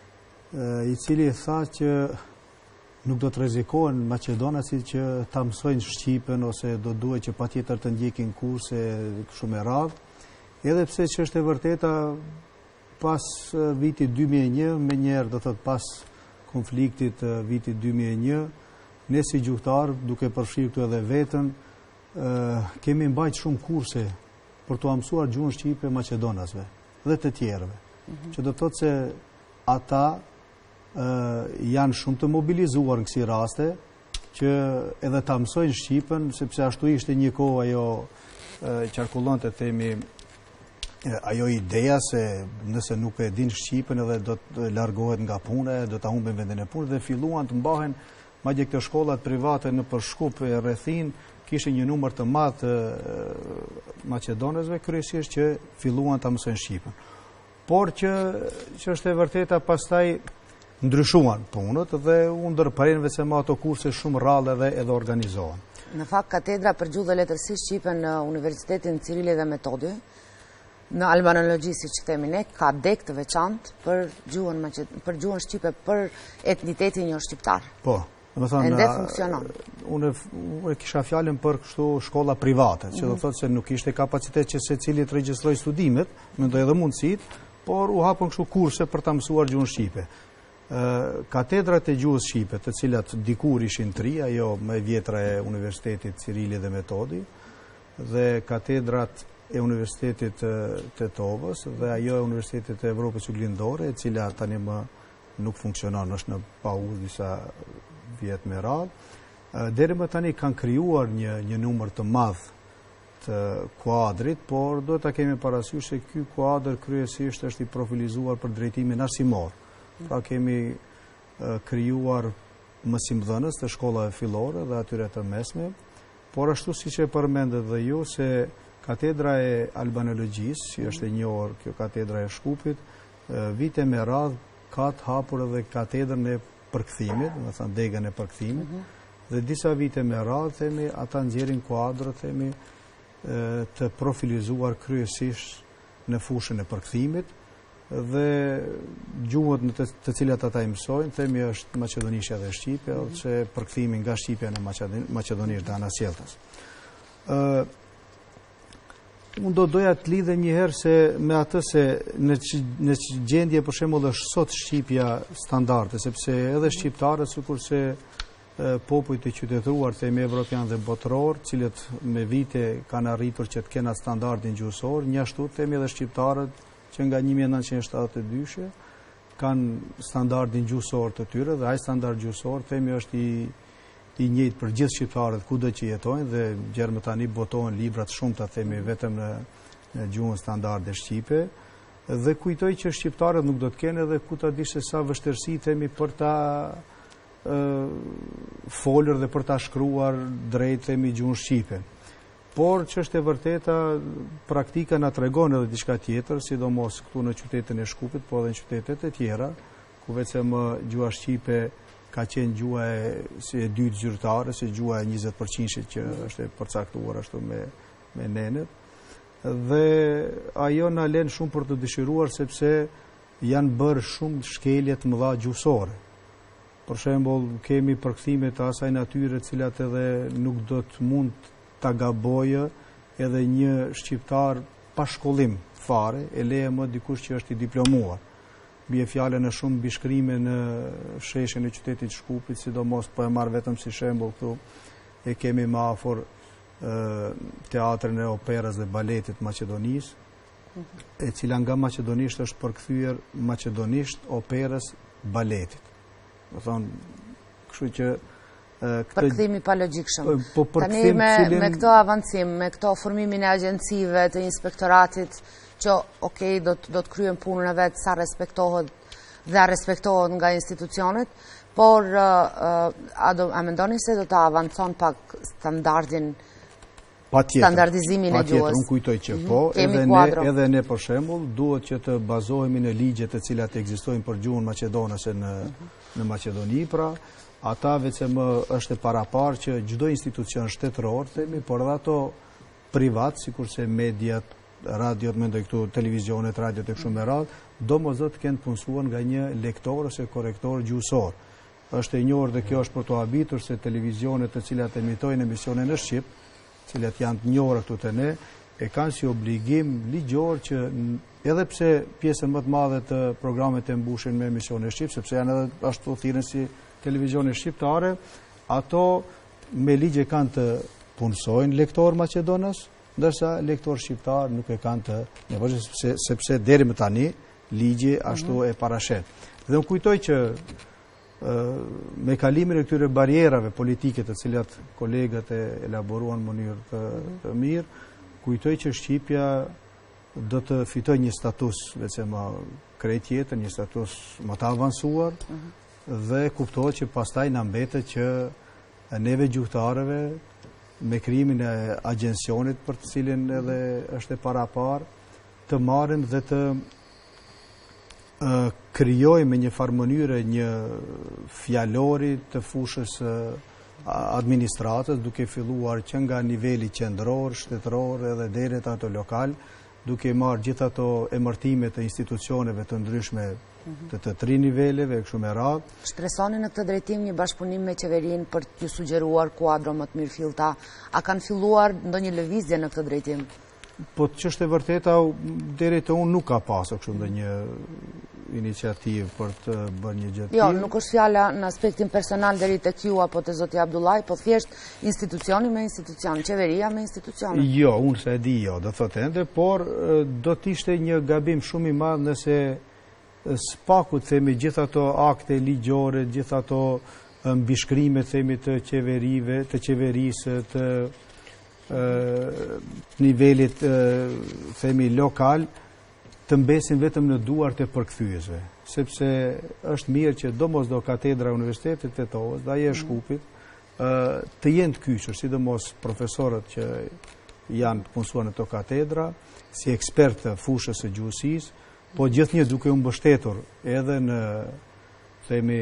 i cili tha që nuk do të rrezikohen maqedonasit që ta mësojnë shqipen ose do duhet që patjetër të ndjekin kurse kështu me radhë, edhe pse që është e vërteta pas vitit dy mijë e një, me njerë do thot pas konfliktit vitit dy mijë e një, ne si gjuhtar, duke përfshirë këtu edhe vetën, Uh, kemi mbajt shumë kurse për të mësuar gjuhën shqipe maqedonasve dhe të tjerëve. Mm -hmm. Që do të thotë se ata uh, janë shumë të mobilizuar në kësi raste që edhe ta mësojnë shqipen, sepse ashtu ishte një kohë ajo uh, qarkullon të themi uh, ajo ideja se nëse nuk e din shqipen edhe do të largohet nga pune, do të humbin vendin e punë dhe filluan të mbahen madje këto shkollat private në përshkup e rrethin kishte një numër të madh të maqedonesve kryesisht që filluan ta mësojnë shqipen. Por që që është e vërteta pastaj ndryshuan punët dhe u ndërprenve se me ato kurse shumë rrallë edhe edhe organizohen. Në fakt katedra për gjuhë dhe letërsi shqipe në Universitetin Cirili dhe Metodi, në albanologji siç themi ne, ka dek të veçantë për gjuhën për gjuhën shqipe për etnitetin jo shqiptar. Po. Ende funksionon. Unë e kisha fjalën për kështu shkolla private, që do thotë se nuk ishte kapacitet që secili të regjistrojë studimet, mendoj edhe mundësitë, por u hapën kështu kurse për ta mësuar gjuhën shqipe. Katedrat e gjuhës shqipe, të cilat dikur ishin tri, ajo më e vjetra e Universitetit Cirili dhe Metodi, dhe katedrat e Universitetit të Tovës dhe ajo e Universitetit e Evropës Juglindore, e cila tani më nuk funksionon, është në pauzë disa vjet me radhë. Deri më tani kanë krijuar një një numër të madh të kuadrit, por do ta kemi parasysh se ky kuadër kryesisht është i profilizuar për drejtimin arsimor. Pra kemi krijuar mësimdhënës të shkollave fillore dhe atyre të mesme, por ashtu siç e përmendet dhe ju se katedra e albanologjisë, që është e njohur kjo katedra e Shkupit, vite me radhë ka të hapur edhe katedrën e përkthimit, do të thënë degën e përkthimit, dhe disa vite me radhë themi ata nxjerrin kuadrë themi të profilizuar kryesisht në fushën e përkthimit dhe gjuhët në të, të cilat ata i mësojnë, themi është maqedonishtja dhe shqipe, ose përkthimi nga shqipja në maqedonisht dhe anasjeltas. Uh, unë do doja të lidhe njëherë se me atë se në, në gjendje për shembull është sot shqipja standarde, sepse edhe shqiptarët sikur se popujt e qytetëruar themi evropian dhe botëror, cilët me vite kanë arritur që të kenë standardin gjuhësor, njashtu themi edhe shqiptarët që nga një mijë e nëntëqind e shtatëdhjetë e dy kanë standardin gjuhësor të tyre dhe ai standard gjuhësor themi është i i njëjtë për gjithë shqiptarët kudo që jetojnë dhe gjermë tani botohen libra të shumta themi vetëm në, në gjuhën standarde shqipe dhe kujtoj që shqiptarët nuk do të kenë edhe ku ta di se sa vështirësi themi për ta folur dhe për ta shkruar drejt themi gjuhën shqipe. Por që është e vërteta, praktika na tregon edhe diçka tjetër, sidomos këtu në qytetin e Shkupit, po edhe në qytetet e tjera, ku vetë më gjuha shqipe ka qenë gjuha e, si e dytë zyrtare, si gjuha e njëzet përqind që është e përcaktuar ashtu me, me nenet. Dhe ajo na lën shumë për të dëshiruar sepse janë bërë shumë shkelje të mëdha gjuhësore. Për shembull, kemi përkthime të asaj natyre të cilat edhe nuk do të mund ta gabojë edhe një shqiptar pa shkollim fare, e leje më dikush që është i diplomuar. Bie fjala në shumë bishkrime në sheshin e qytetit Shkupit, sidomos po e marr vetëm si shembull këtu e kemi më afër teatrin e operës dhe baletit Maqedonisë, e cila nga maqedonisht është përkthyer maqedonisht operës baletit. Do thonë, kështu që përkthimi pa logjikshëm. Po, Tani me, cilin... me këto avancim, me këto formimin e agjencive të inspektoratit, që okay, do, do të kryen punën e vetë sa respektohet dhe respektohet nga institucionet, por uh, a, do, a mendoni se do të avancon pak standardin, pa tjetër, standardizimin pa e gjuhës? Unë kujtoj që mm -hmm. po, edhe ne, edhe ne për shembull duhet që të bazohemi në ligjet e cilat ekzistojnë për gjuhën maqedonase në, mm -hmm. në Maqedoni, pra ata vetë më është e paraparë që çdo institucion shtetëror, themi, por edhe ato privat, sikurse mediat, radiot, mendoj këtu, televizionet, radiot e kështu me radhë, domosdoshmë të kenë punësuar nga një lektor ose korektor gjuhësor. Është e njohur dhe kjo është për të habitur se televizionet të cilat emitojnë emisione në shqip, të cilat janë të njohura këtu te ne, e kanë si obligim ligjor që edhe pse pjesën më të madhe të programet e mbushin me emisione shqip, sepse janë edhe ashtu thirrën si televizione shqiptare, ato me ligje kanë të punësojnë lektor maqedonas, ndërsa lektor shqiptar nuk e kanë të nevojshëm sepse, sepse deri më tani ligji ashtu mm -hmm. e parashet. Dhe unë kujtoj që uh, me kalimin e këtyre barierave politike të cilat kolegët e elaboruan në mënyrë të, të mirë, kujtoj që Shqipja do të fitoj një status vetë më krejt tjetër, një status më të avancuar, mm -hmm. dhe kuptohet që pastaj na mbetet që neve gjuhëtarëve me krijimin e agjencionit për të cilin edhe është e paraparë, të marrim dhe të uh, krijojmë me një farë mënyre një fjalori të fushës uh, administratës, duke filluar që nga niveli qendror, shtetëror edhe deri te ato lokal, duke marrë gjithë ato emërtime të institucioneve të ndryshme të të tri niveleve, kështu me radhë. Shpresoni në këtë drejtim një bashkëpunim me qeverinë për t'ju sugjeruar kuadro më të mirë fillta? A kanë filluar ndonjë lëvizje në këtë drejtim? Po ç'është e vërteta, deri te unë nuk ka pasur kështu ndonjë iniciativë për të bërë një gjë. Jo, nuk është fjala në aspektin personal deri tek ju apo te zoti Abdullaj, po thjesht institucioni me institucion, qeveria me institucion. Jo, unë se e di jo, do thotë ende, por do të ishte një gabim shumë i madh nëse spaku të themi gjithë ato akte ligjore, gjithë ato mbishkrime themi të qeverive, të qeverisë, të nivelit themi lokal, të mbesin vetëm në duart e përkthyesve, sepse është mirë që domosdo katedra e Universitetit të Tetovës, dhe ajo e Shkupit, të jenë të kyçur, sidomos profesorët që janë të punësuar në to katedra, si ekspert të fushës së gjuhësisë, po gjithnjë duke u mbështetur edhe në themi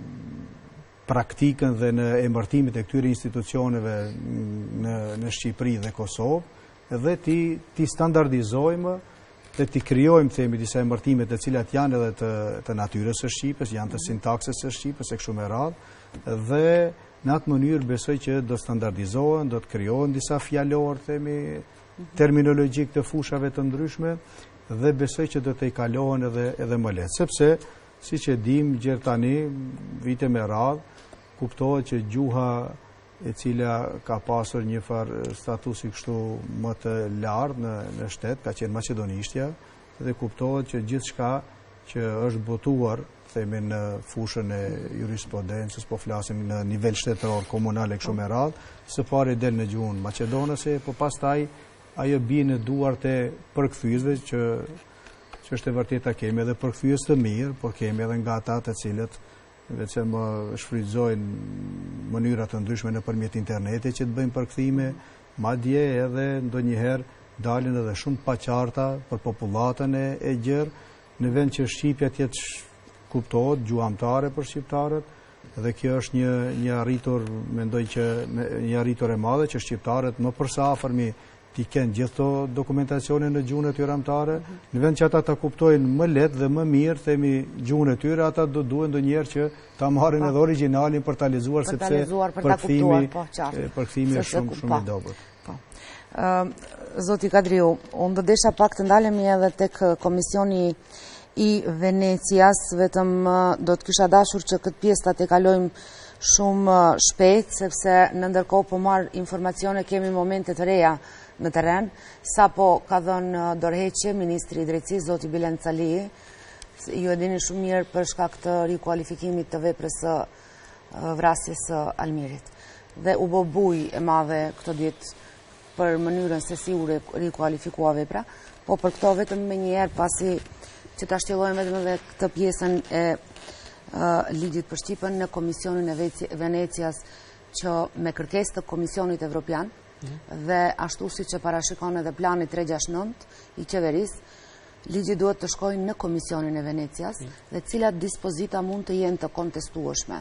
praktikën dhe në emërtimit e këtyre institucioneve në, në Shqipëri dhe Kosovë, dhe ti, ti standardizojmë dhe ti kryojmë themi disa emërtime të cilat janë edhe të, të natyrës së Shqipës, janë të sintaksës së Shqipës, e kështu me radhë, dhe në atë mënyrë besoj që do standardizohen, do të kryohen disa fjalor, themi, terminologjik të fushave të ndryshme, dhe besoj që do të i kalohen edhe, edhe më lehtë, sepse, si që dim, gjerë tani, vite me radhë, kuptohet që gjuha e cila ka pasur një farë statusi kështu më të lartë në, në shtet, ka qenë Macedonishtja, dhe kuptohet që gjithë shka që është botuar, themi në fushën e jurisprudencës, po flasim në nivel shtetëror, komunal e kështu me radhë, së pari del në gjuhën macedonëse, po pastaj ajo bie në duart e përkthyesve që që është e vërteta kemi edhe përkthyes të mirë, por kemi edhe nga ata të cilët veçse më shfrytëzojnë mënyra të ndryshme nëpërmjet internetit që të bëjnë përkthime, madje edhe ndonjëherë dalin edhe shumë paqarta për popullatën e, e gjerë, në vend që shqipja të jetë kuptohet gjuhamtare për shqiptarët, dhe kjo është një një arritur, mendoj që një arritur e madhe që shqiptarët më përsa afërmi ti kenë gjithë to dokumentacione në gjuhën e tyre amtare, në vend që ata ta kuptojnë më lehtë dhe më mirë themi gjuhën e tyre, ata do duhen ndonjëherë që ta marrin edhe origjinalin për ta lexuar, sepse përkthimi përkthimi është shumë shumë i dobët. Po. Zoti Kadriu, unë do desha pak të ndalemi edhe tek komisioni i Venecias, vetëm do të kisha dashur që këtë pjesë ta tekalojmë shumë shpejt, sepse në ndërkohë po marr informacione, kemi momente të reja në terren, sa po ka dhënë dorëheqje Ministri i Drejtësisë, zoti Bülent Salihi, ju e dini shumë mirë për shkak të rikualifikimit të veprës së vrasjes së Almirit. Dhe u bë bujë e madhe këto ditë për mënyrën se si u rikualifikua vepra, po për këto vetëm me njëherë pasi që ta shtjellojmë vetëm edhe këtë pjesën e ligjit për Shqipën në Komisionin e Venecias, që me kërkesë të Komisionit Evropian, dhe ashtu si që parashikon edhe plani tre gjashtëdhjetë nëntë i qeverisë, ligji duhet të shkojnë në Komisionin e Venecias, dhe cilat dispozita mund të jenë të kontestueshme.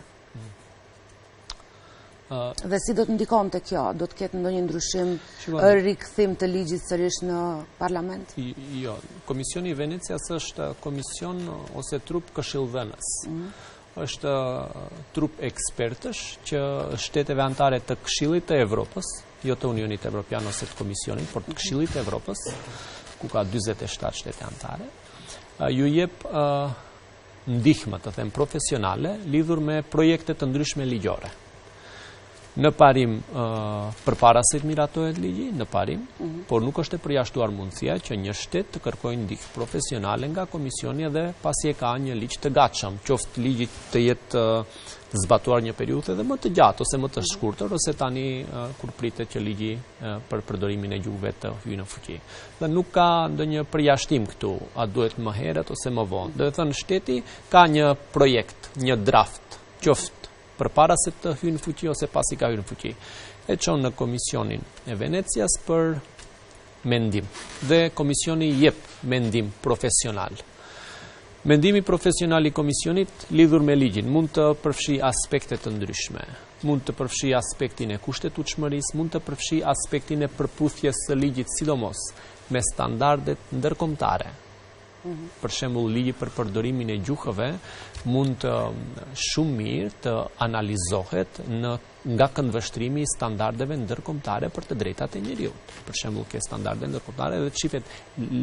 Dhe si do të ndikon të kjo? Do të ketë ndonjë ndryshim, rikthim të ligjit sërish në parlament? Jo, Komisioni i Venecias është komision ose trup këshillëdhënës. Është trup ekspertësh që shteteve anëtare të Këshillit të Evropës, jo të Unionit Evropian ose të Komisionit, por të Këshillit të Evropës, ku ka dyzet e shtatë shtete anëtare, ju jep ndihmë, të them, profesionale lidhur me projekte të ndryshme ligjore. Në parim, përpara se të miratohet ligji, në parim, por nuk është e përjashtuar mundësia që një shtet të kërkojë ndihmë profesionale nga komisioni edhe pasi e ka një ligj të gatshëm, qoftë ligji të jetë zbatuar një periudhë edhe më të gjatë ose më të shkurtër, ose tani kur pritet që ligji për përdorimin e gjuhëve të hyjë në fuqi. Dhe nuk ka ndonjë përjashtim këtu, a duhet më herët ose më vonë. Do të thënë shteti ka një projekt, një draft, qoftë për para se të hyjë në fuqi ose pasi ka hyrë në fuqi. E çon në Komisionin e Venecias për mendim. Dhe komisioni jep mendim profesional. Mendimi profesional i komisionit lidhur me ligjin mund të përfshi aspekte të ndryshme. Mund të përfshi aspektin e kushtetutshmërisë, mund të përfshi aspektin e përputhjes së ligjit sidomos me standardet ndërkombëtare. Për shembull, ligji për përdorimin e gjuhëve mund të shumë mirë të analizohet në nga këndvështrimi i standardeve ndërkombëtare për të drejtat e njeriut. Për shembull, ke standarde ndërkombëtare dhe të shifet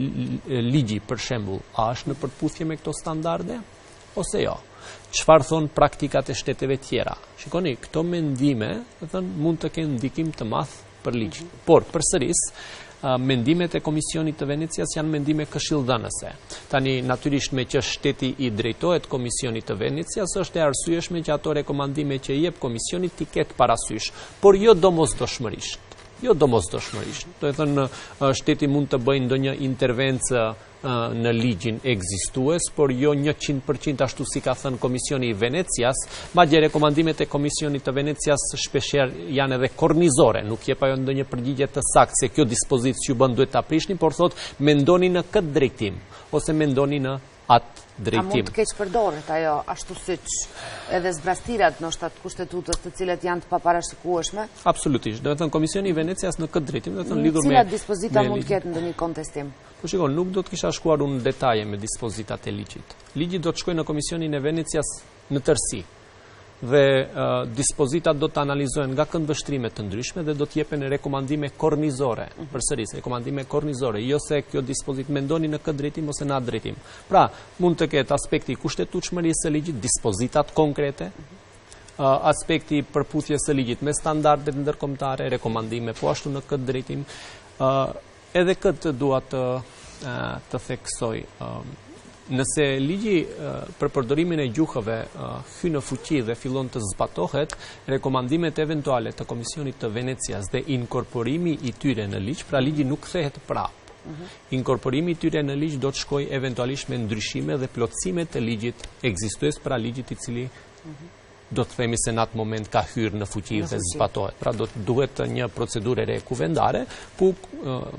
ligji, për shembull, a është në përputhje me këto standarde ose jo? Çfarë thon praktikat e shteteve tjera? Shikoni, këto mendime, do thënë, mund të kenë ndikim të madh për ligj. Por përsëris, mendimet e Komisionit të Venecias janë mendime këshilldhënëse. Tani, natyrisht, me që shteti i drejtohet Komisionit të Venecias, është e arsyeshme që ato rekomandime që i jep Komisioni t'i ketë parasysh, por jo domosdoshmërisht. Jo domosdoshmërisht. Do të thënë, shteti mund të bëjë ndonjë intervencë në ligjin ekzistues, por jo njëqind përqind ashtu si ka thënë Komisioni i Venecias, madje rekomandimet e Komisionit të Venecias shpeshherë janë edhe kornizore, nuk jep ajo ndonjë përgjigje të saktë se kjo dispozicë që bën duhet ta prishni, por thotë mendoni në këtë drejtim ose mendoni në atë drejtim. A mund të keq përdoret ajo ashtu siç edhe zbrastirat në shtat kushtetutës të cilat janë të paparashikueshme? Absolutisht. Do të thënë Komisioni i Venecias në këtë drejtim, do të thënë lidhur me cilat dispozita mund të ketë ndonjë kontestim? Po shikon, nuk do të kisha shkuar unë në detaje me dispozitat e ligjit. Ligji do të shkojë në Komisionin e Venecias në tërësi dhe uh, dispozitat do të analizohen nga këndvështrime të ndryshme dhe do të jepen rekomandime kornizore, mm-hmm. përsëris, rekomandime kornizore, jo se kjo dispozit mendoni në këtë drejtim ose në atë drejtim. Pra, mund të ketë aspekti i kushtetutshmërisë së ligjit, dispozitat konkrete, mm-hmm. uh, aspekti i përputhjes së ligjit me standardet ndërkombëtare, rekomandime po ashtu në këtë drejtim. Uh, edhe këtë dua të uh, të theksoj. Uh, Nëse ligji për përdorimin e gjuhëve hyn në fuqi dhe fillon të zbatohet, rekomandimet eventuale të Komisionit të Venecias dhe inkorporimi i tyre në ligj, pra ligji nuk kthehet prapë. Uh-huh. Inkorporimi i tyre në ligj do të shkojë eventualisht me ndryshime dhe plotësime të ligjit ekzistues, pra ligjit i cili uh-huh. do të themi se në atë moment ka hyrë në fuqi dhe zbatohet. Pra do të duhet një procedurë re kuvendare, ku uh,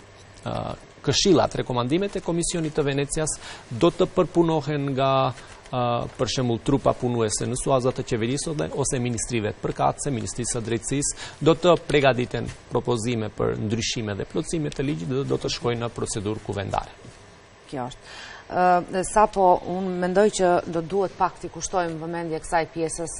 uh, këshillat, rekomandimet e Komisionit të Venecias do të përpunohen nga uh, për shembull trupa punuese në suazat të qeverisë ose ministrive të përkatëse, Ministrisë së Drejtësisë, do të përgatiten propozime për ndryshime dhe plotësime të ligjit dhe do të shkojnë në procedurë kuvendare. Kjo është. Uh, sa po unë mendoj që do duhet pak t'i kushtojmë vëmendje kësaj pjesës.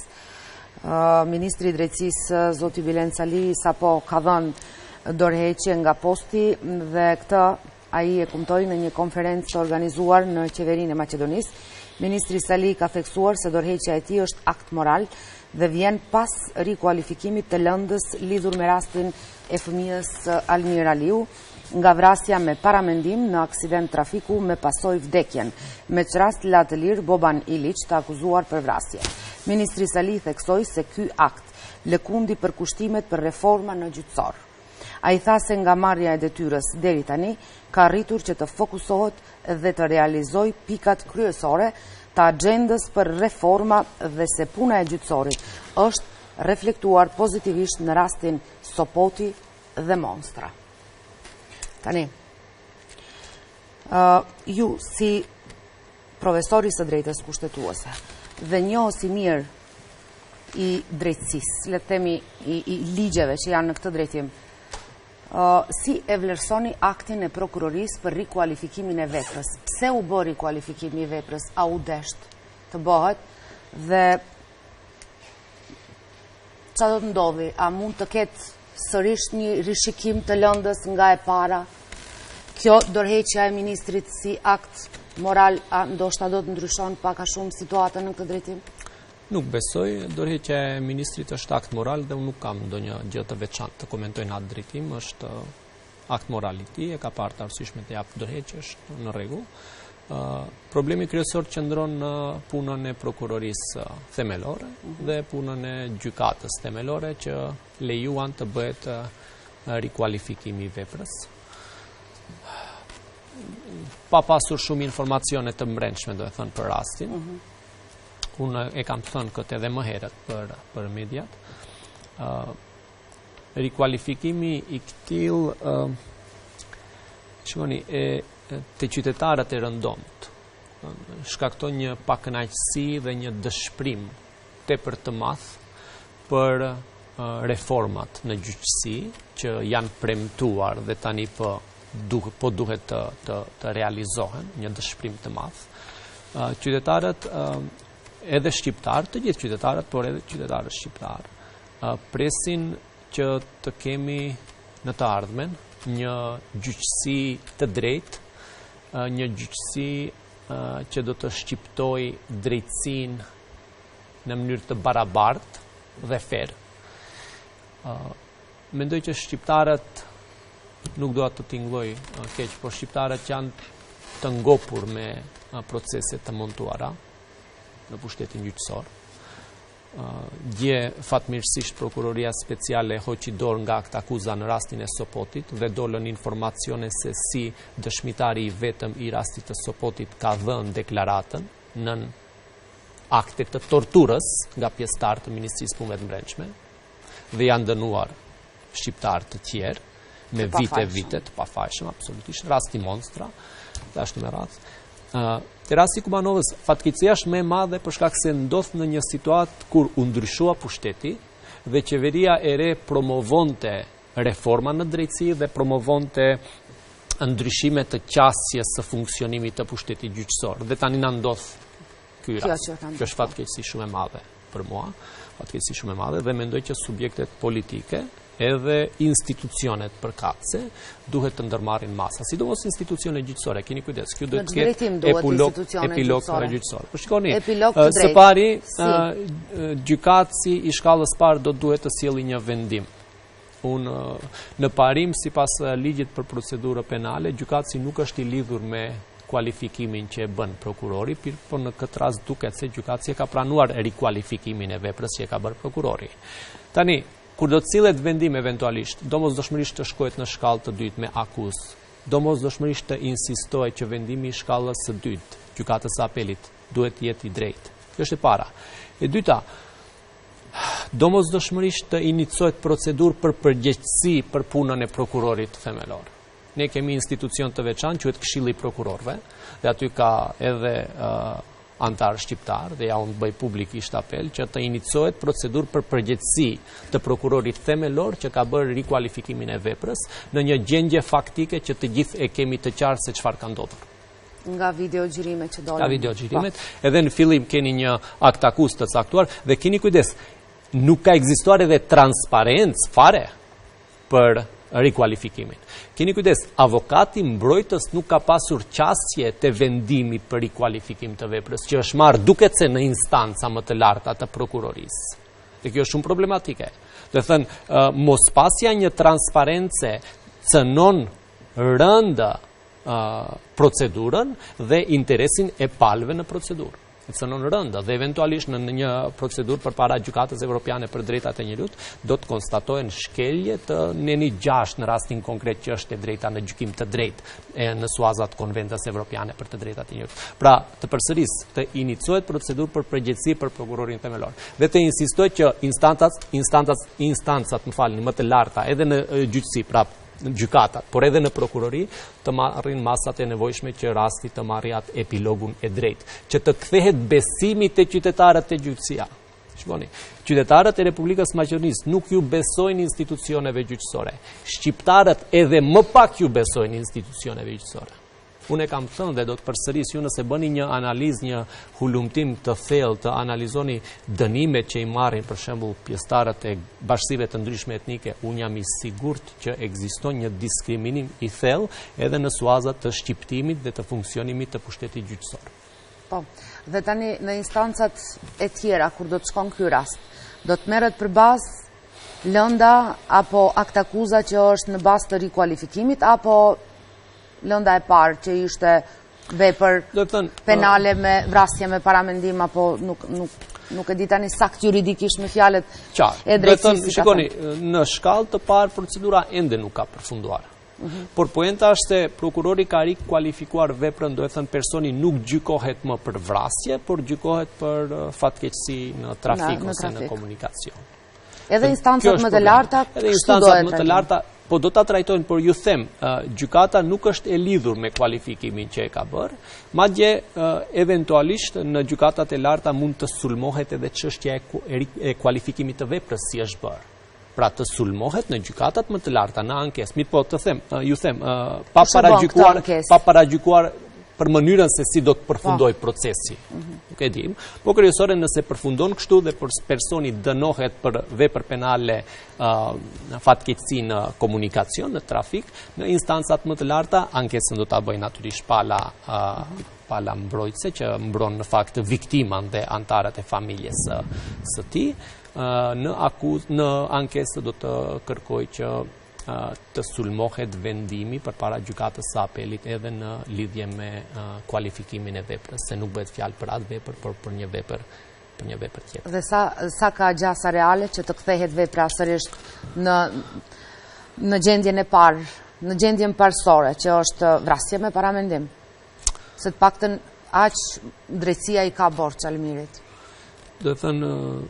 Uh, Ministri i Drejtësisë, zoti Bilen Sali, sa po ka dhënë dorëheqje nga posti dhe këtë ai e kumtoi në një konferencë të organizuar në qeverinë e Maqedonisë. Ministri Sali ka theksuar se dorëheqja e tij është akt moral dhe vjen pas rikualifikimit të lëndës lidhur me rastin e fëmijës Almir Aliu nga vrasja me paramendim në aksident trafiku me pasojë vdekjen, me çrast Latelir Boban Ilić të akuzuar për vrasje. Ministri Sali theksoi se ky akt lëkundi për kushtimet për reforma në gjyqësor. A i tha se nga marrja e detyrës deri tani, ka arritur që të fokusohet dhe të realizoj pikat kryesore të agendës për reforma dhe se puna e gjyqësorit është reflektuar pozitivisht në rastin Sopoti dhe Monstra. Tani, uh, ju si profesori së drejtës kushtetuese dhe njohësi mirë i drejtësisë, le të themi i, i ligjeve që janë në këtë drejtim, Uh, si e vlerësoni aktin e prokurorisë për rikualifikimin e veprës? Pse u bë rikualifikimi i veprës? A u desht të bëhet? Dhe çfarë do të ndodhi? A mund të ketë sërish një rishikim të lëndës nga e para? Kjo dorëheqja e ministrit si akt moral, a ndoshta do të ndryshon pak a shumë situatën në këtë drejtim? Nuk besoj, dorëheqja e ministrit është akt moral dhe unë nuk kam ndonjë gjë të veçantë të komentoj në atë drejtim, është akt moral i tij, e ka parë të arsyeshme të jap dorëheqje, është në rregull. Uh, problemi kryesor qëndron në punën e prokurorisë themelore mm-hmm. dhe punën e gjykatës themelore që lejuan të bëhet uh, rikualifikimi i veprës. Pa pasur shumë informacione të brendshme, do të thënë, për rastin. Mm-hmm. Unë e kam thënë këtë edhe më herët për, për mediat. Uh, rikualifikimi i këtil uh, shkoni, e, të qytetarët e rëndomt uh, shkakton një pakënaqësi dhe një dëshpërim tepër të madh për uh, reformat në gjyqësi që janë premtuar dhe tani po duhe, po duhet të, të, të realizohen, një dëshpërim të madh. Uh, qytetarët, uh, edhe shqiptarë, të gjithë qytetarët, por edhe qytetarët shqiptarë, uh, presin që të kemi në të ardhmen një gjyqësi të drejtë, uh, një gjyqësi uh, që do të shqiptoj drejtësinë në mënyrë të barabartë dhe fair. Uh, mendoj që shqiptarët, nuk doa të tingëlloj uh, keq, por shqiptarët janë të ngopur me uh, procese të montuara në pushtetin gjyqësor. Uh, dje fatmirësisht prokuroria speciale hoqi dorë nga akt akuza në rastin e Sopotit dhe dolën informacione se si dëshmitari i vetëm i rastit të Sopotit ka dhënë deklaratën nën akte të torturës nga pjesëtarë të Ministrisë Punëve të Brendshme dhe janë dënuar shqiptarë të tjerë me vite e vite të pafajshëm, absolutisht, rasti Monstra, dhe ashtu me radhë. Uh, te rasti Kumanovës, fatkeqësia është më e madhe për shkak se ndodh në një situatë kur u ndryshua pushteti dhe qeveria e re promovonte reforma në drejtësi dhe promovonte ndryshime të qasjes së funksionimit të pushtetit gjyqësor. Dhe tani na ndodh ky rast. Kjo është fatkeqësi shumë e madhe për mua, fatkeqësi shumë e madhe dhe mendoj që subjektet politike edhe institucionet përkatëse duhet të ndërmarrin masa, sidomos institucionet gjyqësore. Keni kujdes, kjo duhet të ketë epilog, epilog gjyqësor. Po shikoni, së pari, gjykatësi i shkallës parë do duhet të sjellë një vendim. Unë në parim, sipas ligjit për procedurë penale, gjykatësi nuk është i lidhur me kualifikimin që e bën prokurori, por në këtë rast duket se gjykatësia ka pranuar rikualifikimin e veprës që e ka bërë prokurori. Tani, kur do të cillet vendim eventualisht, domosdoshmërisht të shkohet në shkallë të dytë me akuzë, domosdoshmërisht të insistohet që vendimi i shkallës së dytë, gjykatës së apelit, duhet të jetë i drejtë. Kjo është e para. E dyta, domosdoshmërisht të iniciohet procedurë për përgjegjësi për punën e prokurorit themelor. Ne kemi institucion të veçantë, quhet Këshilli i Prokurorëve, dhe aty ka edhe uh, antar shqiptar, dhe ja unë bëj publikisht apel që të iniciohet procedurë për përgjegjësi të prokurorit themelor që ka bërë rikualifikimin e veprës në një gjendje faktike që të gjithë e kemi të qartë se çfarë ka ndodhur. Nga videogjyrimet që dolën. Nga videogjyrimet, edhe në fillim keni një akt akuzë të caktuar dhe keni kujdes, nuk ka ekzistuar edhe transparencë fare për rikualifikimin. Keni kujdes, avokati mbrojtës nuk ka pasur qasje të vendimi për rikualifikim të veprës, që është marrë duket se në instanca më të larta të prokurorisë. Dhe kjo është shumë problematike. Dhe thënë, uh, mos pasja një transparence cënon rëndë uh, procedurën dhe interesin e palëve në procedurë. Cënon rëndë dhe eventualisht në një procedurë për para gjykatës evropiane për drejtat e njerëzit do të konstatohen shkelje të neni gjashtë në rastin konkret që është e drejta në gjykim të drejtë e në suazat konventës evropiane për të drejtat e njerëzit. Pra, të përsëris, të iniciohet procedurë për përgjegjësi për prokurorin themelor dhe të insistohet që instancat, instancat, instancat, më falni, më të larta edhe në gjyqësi, pra në gjykatat, por edhe në prokurori, të marrin masat e nevojshme që rasti të marrë atë epilogun e drejtë, që të kthehet besimi te qytetarët e gjyqësia. Shikoni, qytetarët e Republikës Maqedonisë nuk ju besojnë institucioneve gjyqësore. Shqiptarët edhe më pak ju besojnë institucioneve gjyqësore. Unë e kam thënë dhe do të përsëris, ju nëse bëni një analizë, një hulumtim të thellë, të analizoni dënimet që i marrin për shembull pjesëtarët e bashkësive të ndryshme etnike, unë jam i sigurt që ekziston një diskriminim i thellë edhe në suazat të shqiptimit dhe të funksionimit të pushtetit gjyqësor. Po, dhe tani në instancat e tjera, kur do të shkon ky rast, do të merret për bazë lënda apo akt akuza që është në bazë të rikualifikimit, apo lënda e parë që ishte vepër penale me vrasje me paramendim, apo nuk, nuk, nuk e di tani sakt juridikisht me fjalët e drejtësisë. Shikoni, në shkallë të parë procedura ende nuk ka përfunduar. Uh-huh. Por poenta është se prokurori ka rikualifikuar veprën, do e thënë personi nuk gjykohet më për vrasje, por gjykohet për fatkeqësi në trafik në, në ose trafik. Në komunikacion. Edhe instancat më të larta, edhe instancat më të larta, po do ta trajtojnë, por ju them, uh, gjykata nuk është e lidhur me kualifikimin që e ka bërë, madje uh, eventualisht në gjykatat e larta mund të sulmohet edhe çështja e, e kualifikimit të veprës si është bërë. pra të sulmohet në gjykatat më të larta, në ankesë. Mirë po, të them, ju them, pa paragjykuar, pa paragjykuar për mënyrën se si do të përfundoj procesi. Nuk e dim. Po kryesore nëse përfundon kështu dhe personi dënohet për vepër penale fatkeqësi në komunikacion, në trafik, në instancat më të larta, ankesën do ta bëjë natyrisht pala pala mbrojtëse që mbron në fakt viktiman dhe antarët e familjes së tij. Në akuz, në ankesë do të kërkoj që të sulmohet vendimi përpara gjykatës së apelit edhe në lidhje me kualifikimin e veprës, se nuk bëhet fjalë për atë vepër, por për një vepër për një vepër tjetër. Dhe sa sa ka gjasa reale që të kthehet vepra sërish në në gjendjen e parë, në gjendjen parësore, që është vrasje me paramendim. Se të paktën aq drejtësia i ka borxh Almirit. Do të thënë,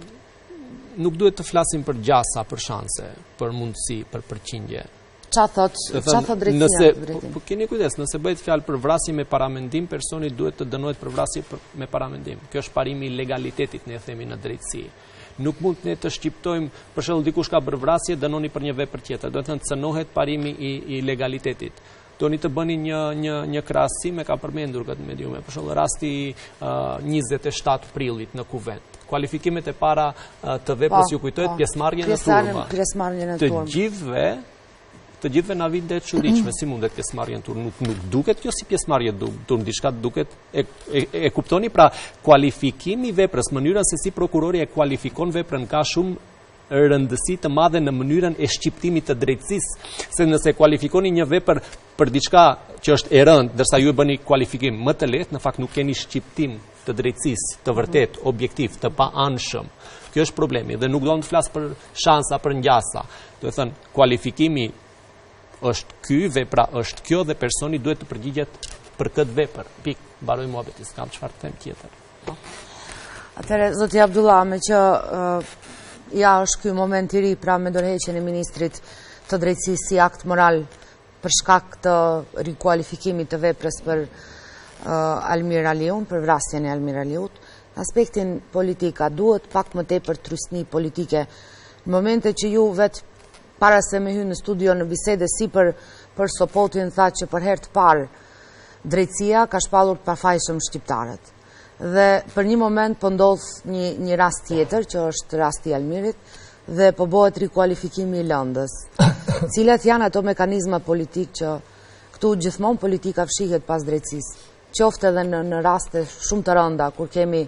nuk duhet të flasim për gjasa, për shanse, për mundësi, për përqindje. Qa thot, qa thot drejtësia? Po keni kujdes, nëse bëhet fjalë për vrasje me paramendim, personi duhet të dënohet për vrasje me paramendim. Kjo është parimi i legalitetit, ne e themi në drejtësi. Nuk mund ne të shqiptojmë, për shembull dikush ka bërë vrasje, dënoni për një vepër tjetër. Do të thënë cënohet parimi i, i legalitetit. Doni të bëni një një një krahasim, e ka përmendur këtë mediume, për shembull rasti uh, njëzet e shtatë prillit në Kuvent. Kualifikimet e para uh, të veprës ju kujtohet pjesëmarrje në turma. Pjesëmarrje në Të turma. gjithëve të gjithëve na vjen det çuditshme, si mundet pjesëmarrje në turm, nuk nuk duket kjo si pjesëmarrje në turm, diçka duket e, e, e kuptoni, pra kualifikimi i veprës, mënyra se si prokurori e kualifikon veprën ka shumë rëndësi të madhe në mënyrën e shqiptimit të drejtësisë, se nëse kualifikoni një vepër për diçka që është e rëndë, ndërsa ju e bëni kualifikim më të lehtë, në fakt nuk keni shqiptim të drejtësisë, të vërtet, objektiv, të paanshëm. Kjo është problemi dhe nuk do të flas për shansa, për ngjasa. Do të thënë, kualifikimi është ky, vepra është kjo dhe personi duhet të përgjigjet për këtë vepër. Pik, mbaroj mohabeti, s'kam çfarë të them tjetër. Atëherë, zoti Abdullah, me që uh, ja është ky moment i ri pra me dorëheqjen e ministrit të drejtësisë si akt moral për shkak të rikualifikimit të veprës për uh, Almir Aliun, për vrasjen e Almir Aliut, aspektin politika duhet pak më tepër trysni politike. Në momente që ju vetë para se me hynë në studio në bisede si për, për Sopotin tha që për herë të parë drejtësia ka shpallur të pafajshëm shqiptarët. Dhe për një moment po ndodh një, një rast tjetër, që është rasti i Almirit, dhe po bëhet rikualifikimi i lëndës. Cilat janë ato mekanizma politik që këtu gjithmonë politika fshihet pas drejtësisë, qoftë edhe në, në raste shumë të rënda, kur kemi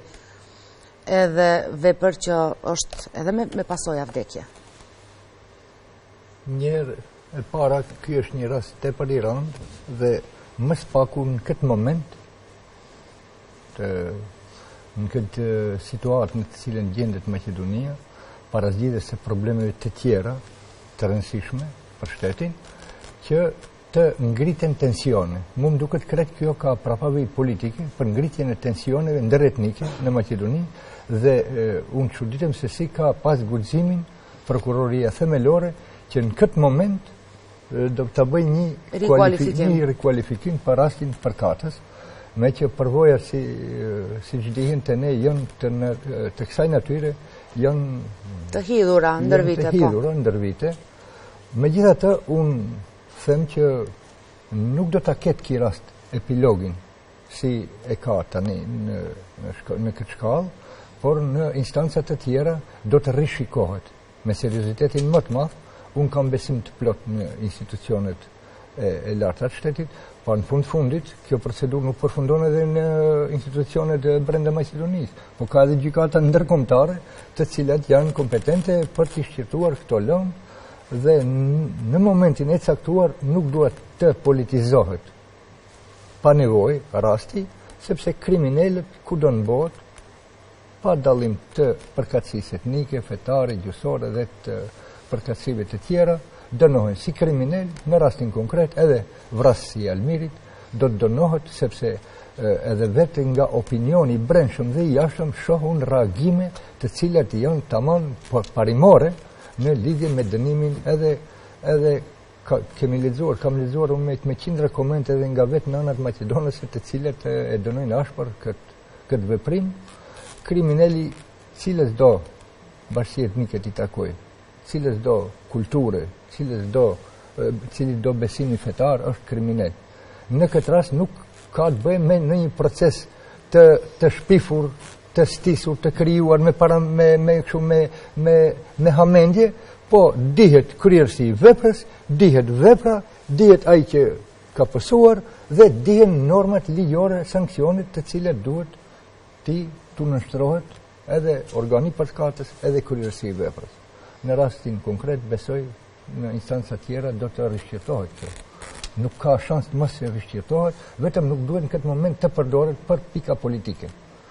edhe vepër që është edhe me, me pasoja vdekje. Njerë e para, ky është një rast tepër i rëndë dhe më spaku në këtë moment, të, në këtë situatë në të cilën gjendet Maqedonia, para zgjidhjes së problemeve të tjera të rëndësishme për shtetin, që të ngriten tensione. Mu më duket krejt kjo ka prapavej politike për ngritjen e tensioneve ndërretnike në Maqedoni dhe e, unë çuditem se si ka pas guximin prokuroria themelore që në këtë moment e, do të bëj një rikualifikim, një rikualifikim për rastin përkatës, me që përvoja si, si që dihin të ne janë të, në, të kësaj natyre janë të hidhura ndër vite. Të hidhura ndër vite. Megjithatë, unë them që nuk do të ketë ki rast epilogin si e ka tani në, në, në këtë shkallë, por në instancat të tjera do të rishikohet me seriozitetin më të madh. Unë kam besim të plot në institucionet e, e larta të shtetit, pa në fund fundit, kjo procedurë nuk përfundon edhe në institucionet brenda Maqedonisë, po ka edhe gjykata ndërkombëtare të cilat janë kompetente për të shqyrtuar këto lëndë dhe në momentin e caktuar nuk duhet të politizohet pa nevojë rasti, sepse kriminalët kudo në botë, pa dallim të përkatësisë etnike, fetare, gjusore dhe të përkatësive të tjera, dënohen si kriminal, në rastin konkret edhe vrasësi i Almirit do të dënohet sepse edhe vetë nga opinioni brendshëm dhe i jashtëm shohun reagime të cilat janë tamam parimore në lidhje me dënimin edhe edhe ka, kemi lexuar, kam lexuar me me qindra komente edhe nga vetë nënat maqedonëse të cilat e dënojnë ashpër këtë këtë veprim. Kriminali cilës do bashkësi etnike t'i takoj, cilës do kulture, cilës do, cili do besimi fetar, është kriminal. Në këtë rast nuk ka të bëjë me në një proces të, të shpifur, të stisur, të krijuar me, para, me, me, me, me, me hamendje, po dihet kryerësi veprës, dihet vepra, dihet ai që ka pësuar dhe dihen normat ligjore, sankcionet të cilat duhet ti të nështrohet edhe organi përkatës edhe kryerësi veprës. Në rastin konkret besoj në instanca tjera do të rishqirtohet që nuk ka shans të mos të rishqirtohet, vetëm nuk duhet në këtë moment të përdoret për pika politike.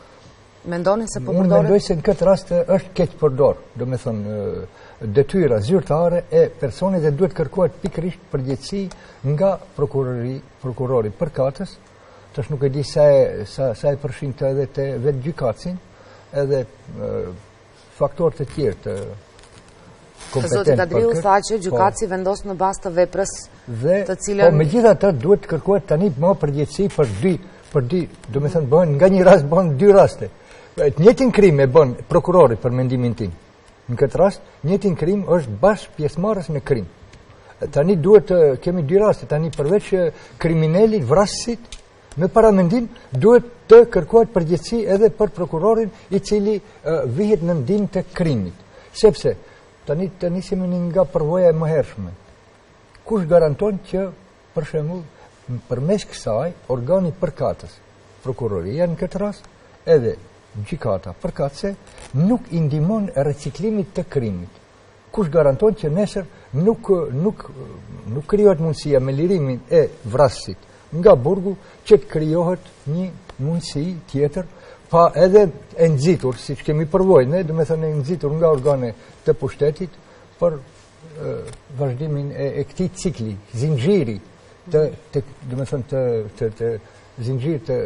Mendoni se po Unë përdoret? mendoj se në këtë rast është keq përdor, do me thonë detyra zyrtare e personit dhe duhet kërkohet pikërisht përgjegjësi nga prokurori, prokurori përkatës, tash nuk e di sa e, sa, sa e përfshin të edhe të vetë gjykatësin, edhe e, faktorë të tjerë të kompetent. Zoti Kadriu për këtë, tha që po, gjykatësi vendos në bazë të veprës dhe të cilën po megjithatë duhet kërkohet tani më përgjegjësi për dy, për dy, do me thënë bëhen nga një rast bëhen dy raste. Të njëjtin krim e bën prokurori për mendimin tim. Në këtë rast, njëjtin krim është bashkë pjesëmarrës në krim. Tani duhet të kemi dy raste, tani përveç kriminalit, vrasësit, me paramendim duhet të kërkohet përgjegjësi edhe për prokurorin i cili uh, vihet në ndim të krimit. Sepse tani të nisim nga përvoja e mëhershme. Kush garanton që për shembull përmes kësaj organi përkatës, prokuroria në këtë rast, edhe gjykata përkatëse nuk i ndihmon reciklimit të krimit. Kush garanton që nesër nuk nuk nuk krijohet mundësia me lirimin e vrasësit nga burgu që të krijohet një mundësi tjetër pa edhe e nxitur, siç kemi përvojë, ne, do të thënë e nxitur nga organe të pushtetit për e, vazhdimin e, e këtij cikli, zinxhiri të, të do të thënë të, të, të zinxhir të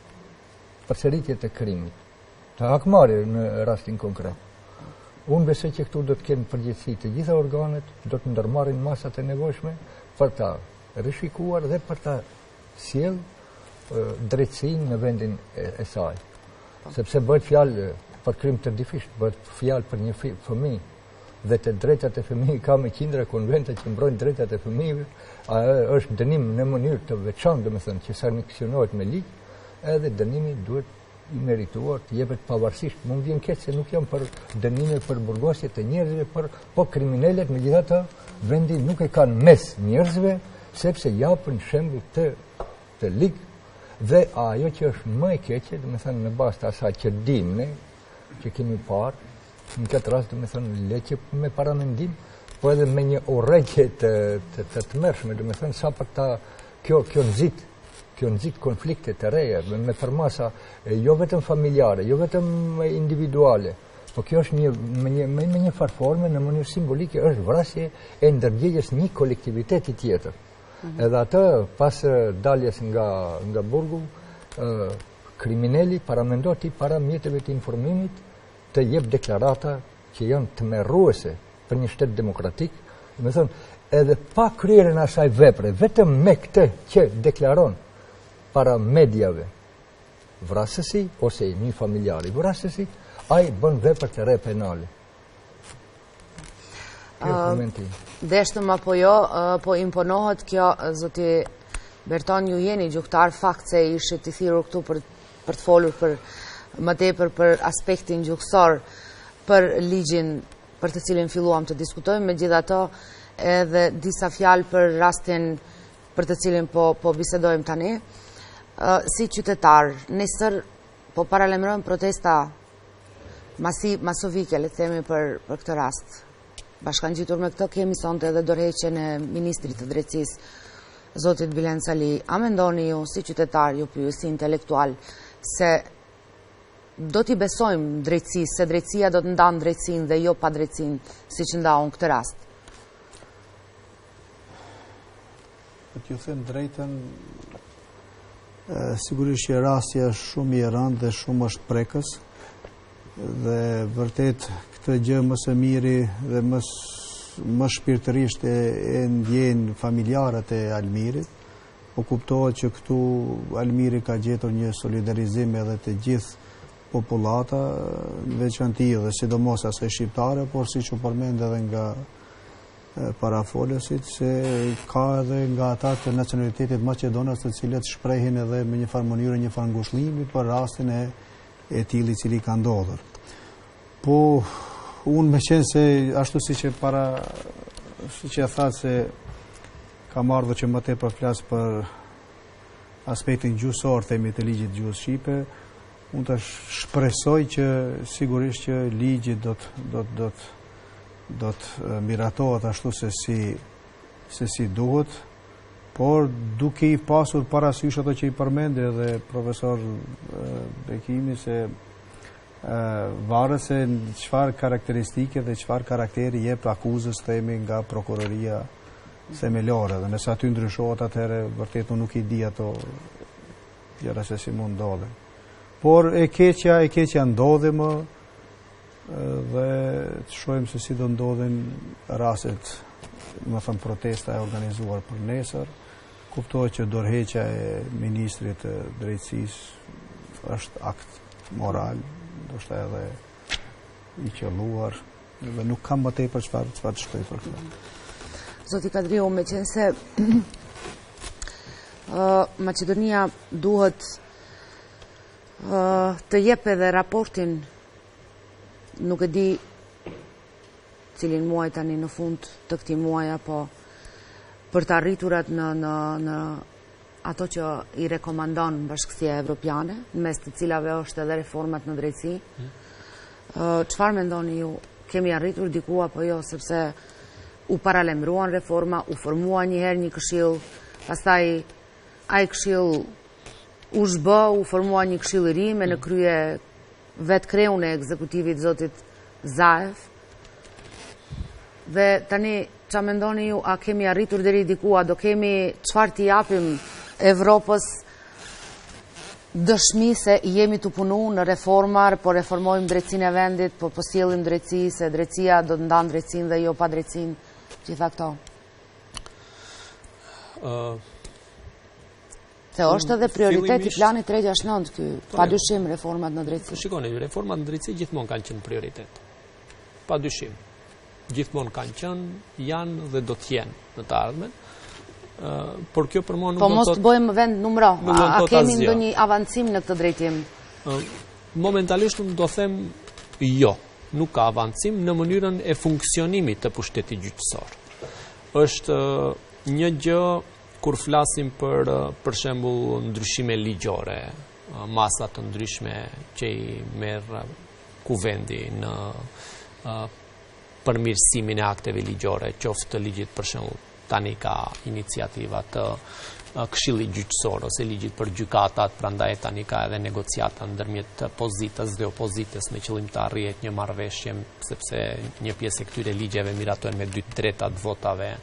përsëritje të krimit, të hakmarrje në rastin konkret. Unë besoj që këtu do të kenë përgjegjësi të gjitha organet, do të ndërmarrin masat e nevojshme për ta rishikuar dhe për ta sjell drejtësinë në vendin e, e saj. Sepse bëhet fjalë për krim të difisht, bëhet fjalë për një fëmijë dhe të drejtat e fëmijë ka me qindra konvente që mbrojnë drejtat e fëmijëve, është dënim në mënyrë të veçantë, domethënë që sankcionohet me ligj, edhe dënimi duhet i merituar të jepet pavarësisht. Mund vjen keq se nuk janë për dënime për burgosje të njerëzve, për po kriminalet megjithatë vendi nuk e kanë mes njerëzve sepse japin shembull të të lig dhe ajo që është më e keqe, do të thënë në bazë të asaj që dimë ne, që kemi parë, në këtë rast do të thënë leqe me paramendim, po edhe me një urrëqje të të të tmerrshme, do të thënë sa për ta kjo kjo nxit kjo nxit konflikte të reja, me, me përmasa jo vetëm familjare, jo vetëm individuale, po kjo është një, me një, me, me një farforme në mënyrë simbolike është vrasje e ndërgjegjes një kolektiviteti tjetër. Mm-hmm. Edhe atë pas daljes nga, nga burgu, eh, kriminali paramendon ti para mjeteve të informimit të jep deklarata që janë tmerruese për një shtet demokratik, do të thonë edhe pa kryerjen e asaj vepre, vetëm me këtë që deklaron para medjave vrasësi ose një familjari vrasësi, ai bën vepër të re penale. Deshtëm apo jo, uh, po imponohet kjo, zoti Berton, ju jeni gjyktar, fakt se ishit të thirrur këtu për, për të folur për më tepër për aspektin gjykësor, për ligjin për të cilin filluam të diskutojmë, megjithatë edhe disa fjalë për rastin për të cilin po, po bisedojmë tani. Uh, si qytetar, nesër po paralajmërojmë protesta masi, masovike, le të themi për, për këtë rast. Bashkangjitur me këtë kemi sonte edhe dorëheqjen e ministrit të drejtësisë, zotit Bilen Sali. A mendoni ju si qytetar, ju pyes si intelektual, se do t'i besojmë drejtësisë, se drejtësia do të ndanë drejtësinë dhe jo pa drejtësinë, siç ndau këtë rast? Po t'ju them drejtën, sigurisht që rastja është shumë i rëndë dhe shumë është prekës dhe vërtet këtë gjë më së miri dhe më, më shpirtërisht e, e ndjejnë familjarët e Almirit, po kuptohet që këtu Almiri ka gjetur një solidarizim edhe të gjithë populata në veçanti dhe sidomos asaj shqiptare, por si që përmend edhe nga parafolësit, se ka edhe nga ata të nacionalitetit Maqedonas të cilët shprehin edhe me një farë mënyrë një farë ngushëllimi për rastin e e tillë i cili ka ndodhur. Po unë me qenë se ashtu si që para si që e thatë se ka marrë që më tepër flas për aspektin gjusor themi të ligjit gjuhës shqipe, unë të shpresoj që sigurisht që ligji do të do të do të do të miratohet ashtu se si se si duhet, por duke i pasur parasysh ato që i përmendi edhe profesor Bekimi se varet se çfarë karakteristike dhe çfarë karakteri jep akuzës themi nga prokuroria themelore, dhe nëse aty ndryshohet atëherë vërtet unë nuk i di ato gjëra se si mund ndodhen. Por e keqja e keqja ndodhi më dhe të shohim se si do ndodhin rastet, më thënë protesta e organizuar për nesër. Kuptohet që dorëheqja e ministrit të drejtësisë është akt moral, ndoshta edhe i qelluar, dhe nuk kam më tepër çfarë çfarë të shkoj për këtë. Zoti Kadriu, me qenë se uh, Maqedonia duhet uh, të jep edhe raportin, nuk e di cilin muaj tani në fund të këtij muaji, apo për të arriturat në, në, në ato që i rekomandon Bashkësia Evropiane, në mes të cilave është edhe reformat në drejtësi. Çfarë uh, mendoni ju? Kemi arritur diku apo jo, sepse u paralemruan reforma, u formua njëherë një këshill, pastaj ai këshill u zhbë, u formua një këshill i ri me në krye vetë kreun e ekzekutivit zotit Zaev. Dhe tani, qa mendoni ju, a kemi arritur deri diku, a do kemi çfarë t'i japim Evropës dëshmi se jemi të punu në reformar, po reformojmë drejtsinë e vendit, po po sjellim drejtësi, se drejtësia do të ndanë drejtsinë dhe jo pa drejtsinë, gjitha këto? Uh... Se është edhe prioritet i planit tre gjashtëdhjetë nëntë ky, padyshim reformat në drejtësi. Shikoni, reformat në drejtësi gjithmonë kanë qenë prioritet. Padyshim. Gjithmonë kanë qenë, janë dhe do të jenë në të ardhmen. Uh, por kjo për mua nuk po mos të bëjmë vend numro. A, a kemi ndonjë avancim në këtë drejtim? Uh, momentalisht unë do them jo, nuk ka avancim në mënyrën e funksionimit të pushtetit gjyqësor. Është uh, një gjë kur flasim për, për shembull, ndryshime ligjore, masa të ndryshme që i merr kuvendi në uh, përmirësimin e akteve ligjore, qoftë të ligjit për shembull tani ka iniciativa të uh, këshillit gjyqësor ose ligjit për gjykatat, prandaj tani ka edhe negociata ndërmjet pozitës dhe opozitës me qëllim të arrihet një marrëveshje, sepse një pjesë e këtyre ligjeve miratohen me dy treta të votave.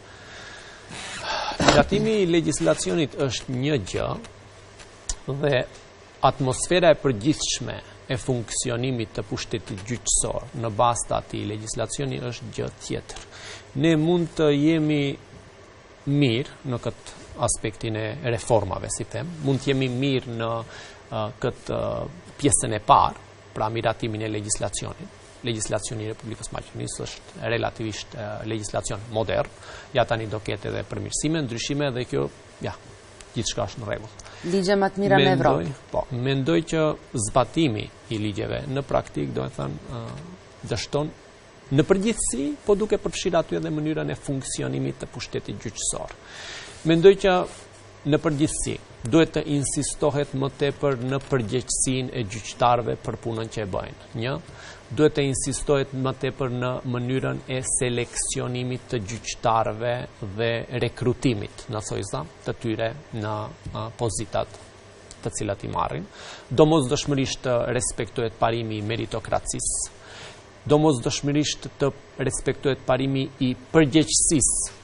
Miratimi i legjislacionit është një gjë dhe atmosfera e përgjithshme e funksionimit të pushtetit gjyqësor në bazë të atij legjislacioni është gjë tjetër. Ne mund të jemi mirë në këtë aspektin e reformave, si them, mund të jemi mirë në uh, këtë uh, pjesën e parë, pra miratimin e legjislacionit. Legjislacioni i Republikës Maqedonisë është relativisht uh, legjislacion modern, ja tani do ketë edhe përmirësime, ndryshime dhe kjo, ja, gjithçka është në rregull. Ligje më të mira në Evropë. Po, mendoj që zbatimi i ligjeve në praktik, do të thënë, uh, dështon në përgjithësi, po duke përfshirë aty edhe mënyrën e funksionimit të pushtetit gjyqësor. Mendoj që në përgjithësi duhet të insistohet më tepër në përgjegjësinë e gjyqtarëve për punën që e bëjnë. Një, duhet të insistohet më tepër në mënyrën e seleksionimit të gjyqtarëve dhe rekrutimit, në thojza, të tyre në uh, pozitat të cilat i marrin. Domosdoshmërisht të respektohet parimi i meritokracisë, domosdoshmërisht të respektohet parimi i përgjegjësisë.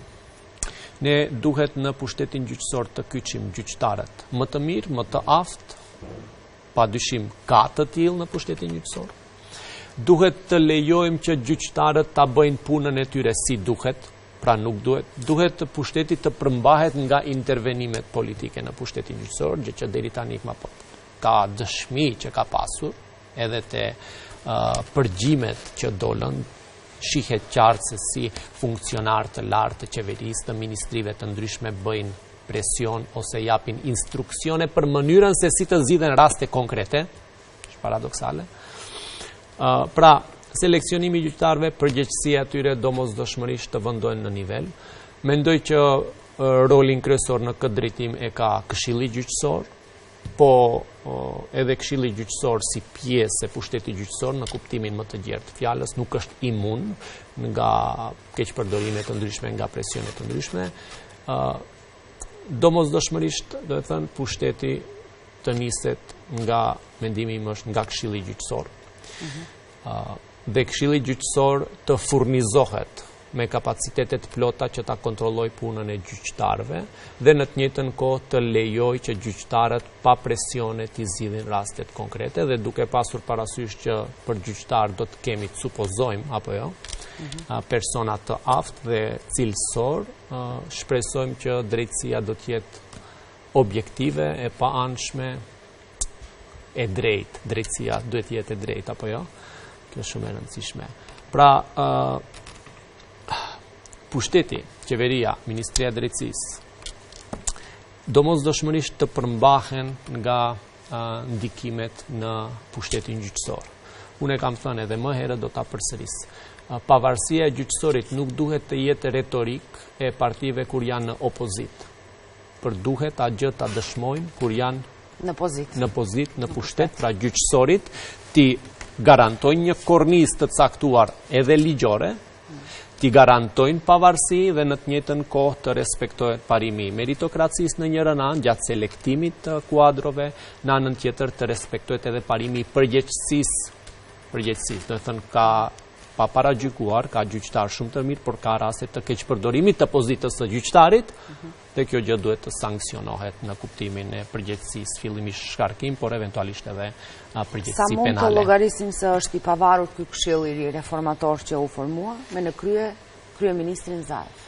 Ne duhet në pushtetin gjyqësor të kyçim gjyqtarët më të mirë, më të aftë, padyshim ka të tillë në pushtetin gjyqësor. Duhet të lejojmë që gjyqtarët ta bëjnë punën e tyre si duhet, pra nuk duhet. Duhet të pushtetit të përmbahet nga intervenimet politike në pushtetin gjyqësor, gjë që deri tani ka dëshmi që ka pasur, edhe te përgjimet që dolën, shihet qartë se si funksionar të lartë të qeverisë, të ministrive të ndryshme bëjnë presion ose japin instruksione për mënyrën se si të zgjidhen raste konkrete, është paradoksale. Pra, seleksionimi i gjyqtarëve, përgjegjësia e tyre domosdoshmërisht të vendohen në nivel. Mendoj që rolin kryesor në këtë drejtim e ka Këshilli Gjyqësor, po edhe Këshilli Gjyqësor si pjesë e pushtetit gjyqësor në kuptimin më të gjerë të fjalës nuk është imun nga keqpërdorime të ndryshme, nga presione të ndryshme. Domosdoshmërisht, do të thënë, pushteti të niset nga mendimi im është nga Këshilli Gjyqësor. Dhe Këshilli Gjyqësor të furnizohet me kapacitetet plota që ta kontrolloj punën e gjyqtarëve dhe në të njëjtën kohë të lejoj që gjyqtarët pa presione të zgjidhin rastet konkrete dhe duke pasur parasysh që për gjyqtar do të kemi, të supozojmë apo jo, persona të aftë dhe cilësor, shpresojmë që drejtësia do të jetë objektive, e paanshme, e drejtë. Drejtësia duhet të jetë e drejtë apo jo? Kjo është shumë e rëndësishme. Pra, pushteti, qeveria, Ministria e Drejtësisë, domosdoshmërisht të përmbahen nga ndikimet në pushtetin gjyqësor. Unë e kam thënë edhe më herët do ta përsëris. Pavarësia e gjyqësorit nuk duhet të jetë retorik e partive kur janë në opozit. Për duhet a gjë ta dëshmojnë kur janë në pozit, në pozit, në pushtet, pra gjyqësorit ti garantojnë një kornizë të caktuar edhe ligjore, ti garantojnë pavarësi dhe në të njëjtën kohë të respektohet parimi i meritokracisë në njërën anë, gjatë selektimit të kuadrove, në anën tjetër të respektohet edhe parimi i përgjegjësisë. Përgjegjësisë, do të thënë ka pa paragjykuar, ka gjyqtar shumë të mirë, por ka raste të keqpërdorimit të pozitës së gjyqtarit, dhe kjo gjë duhet të sanksionohet në kuptimin e përgjegjësisë, fillimisht shkarkim, por eventualisht edhe përgjegjësi penale. Sa mund të llogarisim se është i pavarur ky këshill i reformator që u formua me në krye kryeministrin Zaev?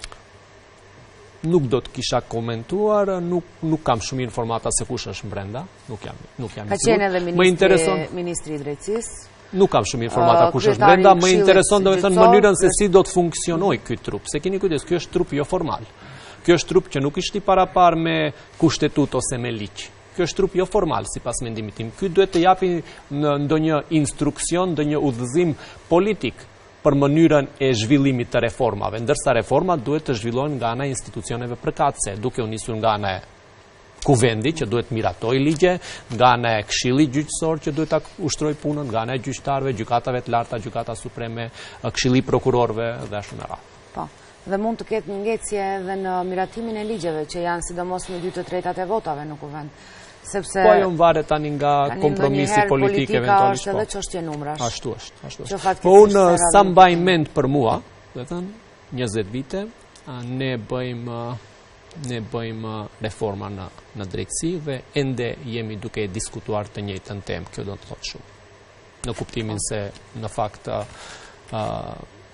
Nuk do të kisha komentuar, nuk, nuk kam shumë informata se kush është brenda, nuk jam, nuk jam i sigurt. Ka qenë edhe ministri, intereson... ministri i drejtësisë. Nuk kam shumë informata kush është brenda, më intereson do të thënë mënyrën se si do të funksionojë ky trup. Se keni kujdes, ky është trup jo formal. Ky është trup që nuk ishte i parapar me kushtetut ose me ligj. Ky është trup jo formal sipas mendimit tim. Ky duhet të japi ndonjë instruksion, ndonjë udhëzim politik për mënyrën e zhvillimit të reformave, ndërsa reformat duhet të zhvillohen nga ana e institucioneve përkatëse, duke u nisur nga ana e kuvendi që duhet miratoj ligje, nga ana e Këshilli Gjyqësor që duhet ta ushtroj punën, nga ana e gjyqtarëve, gjykatave të larta, gjykata supreme, Këshilli prokurorëve dhe ashtu me radhë. Po. Dhe mund të ketë një ngecje edhe në miratimin e ligjeve që janë sidomos në dy të tretat e votave në kuvend. Sepse po ajo varet tani nga kompromisi politik eventualisht. Është edhe çështje numrash. Ashtu është, ashtu është. Po unë sa mbaj mend për mua, do të thënë njëzet vite, ne bëjmë ne bëjmë reforma në, në drejtësi dhe ende jemi duke diskutuar të njëjtën temë, kjo do të thotë shumë. Në kuptimin se në fakt uh,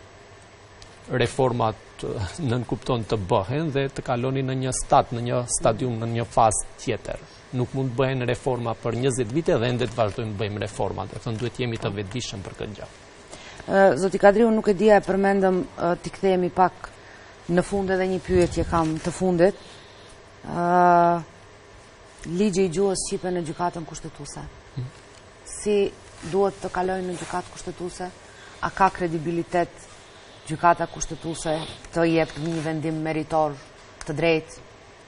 reformat nënkupton të bëhen dhe të kalonin në një stat, në një stadium, në një fazë tjetër. Nuk mund të bëhen reforma për njëzet vite dhe ende të vazhdojmë bëjmë reforma, dhe thënë duhet jemi të vetëdijshëm për këtë gjë. Zoti Kadriu, nuk e dija e përmendëm t'i kthehemi pak në fund edhe një pyetje kam të fundit. Uh, ligji i gjuhës shqipe në gjykatën kushtetuese. Hmm. Si duhet të kalojnë në gjykatë kushtetuese? A ka kredibilitet gjykata kushtetuese të jep një vendim meritor të drejtë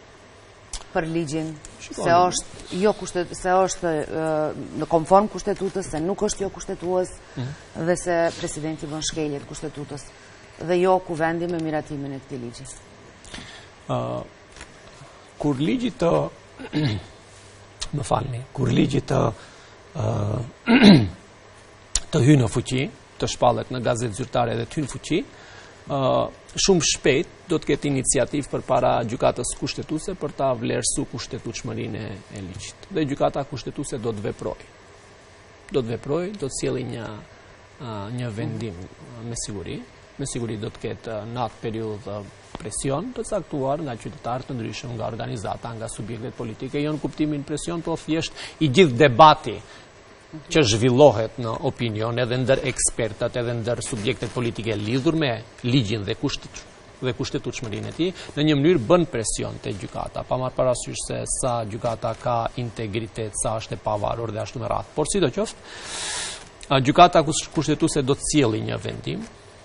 për ligjin? Se është jo kushtet, se është uh, në konform kushtetutës, se nuk është jo kushtetues, hmm. dhe se presidenti bën shkelje të kustetutës. Dhe jo kuvendi me miratimin e këtij ligji. Uh, kur ligji të më falni, kur ligji të uh, të hyjë në fuqi, të shpallet në gazetë zyrtare dhe të hyjë në fuqi, uh, shumë shpejt do të ketë iniciativë përpara gjykatës kushtetuese për ta vlerësuar kushtetutshmërinë e, e ligjit. Dhe gjykata kushtetuese do të veprojë. Do të veprojë, do të sjellë një uh, një vendim uh, me siguri. Me siguri do të ketë në atë periudhë presion të caktuar nga qytetarë të ndryshëm, nga organizata, nga subjektet politike, jo në kuptimin presion, por thjesht i gjithë debati që zhvillohet në opinion edhe ndër ekspertat edhe ndër subjektet politike lidhur me ligjin dhe kushtet dhe kushtetutshmërinë e tij, në një mënyrë bën presion te gjykata, pa marrë parasysh se sa gjykata ka integritet, sa është e pavarur dhe ashtu me radhë. Por sidoqoftë, gjykata kushtetuese do të sjellë një vendim.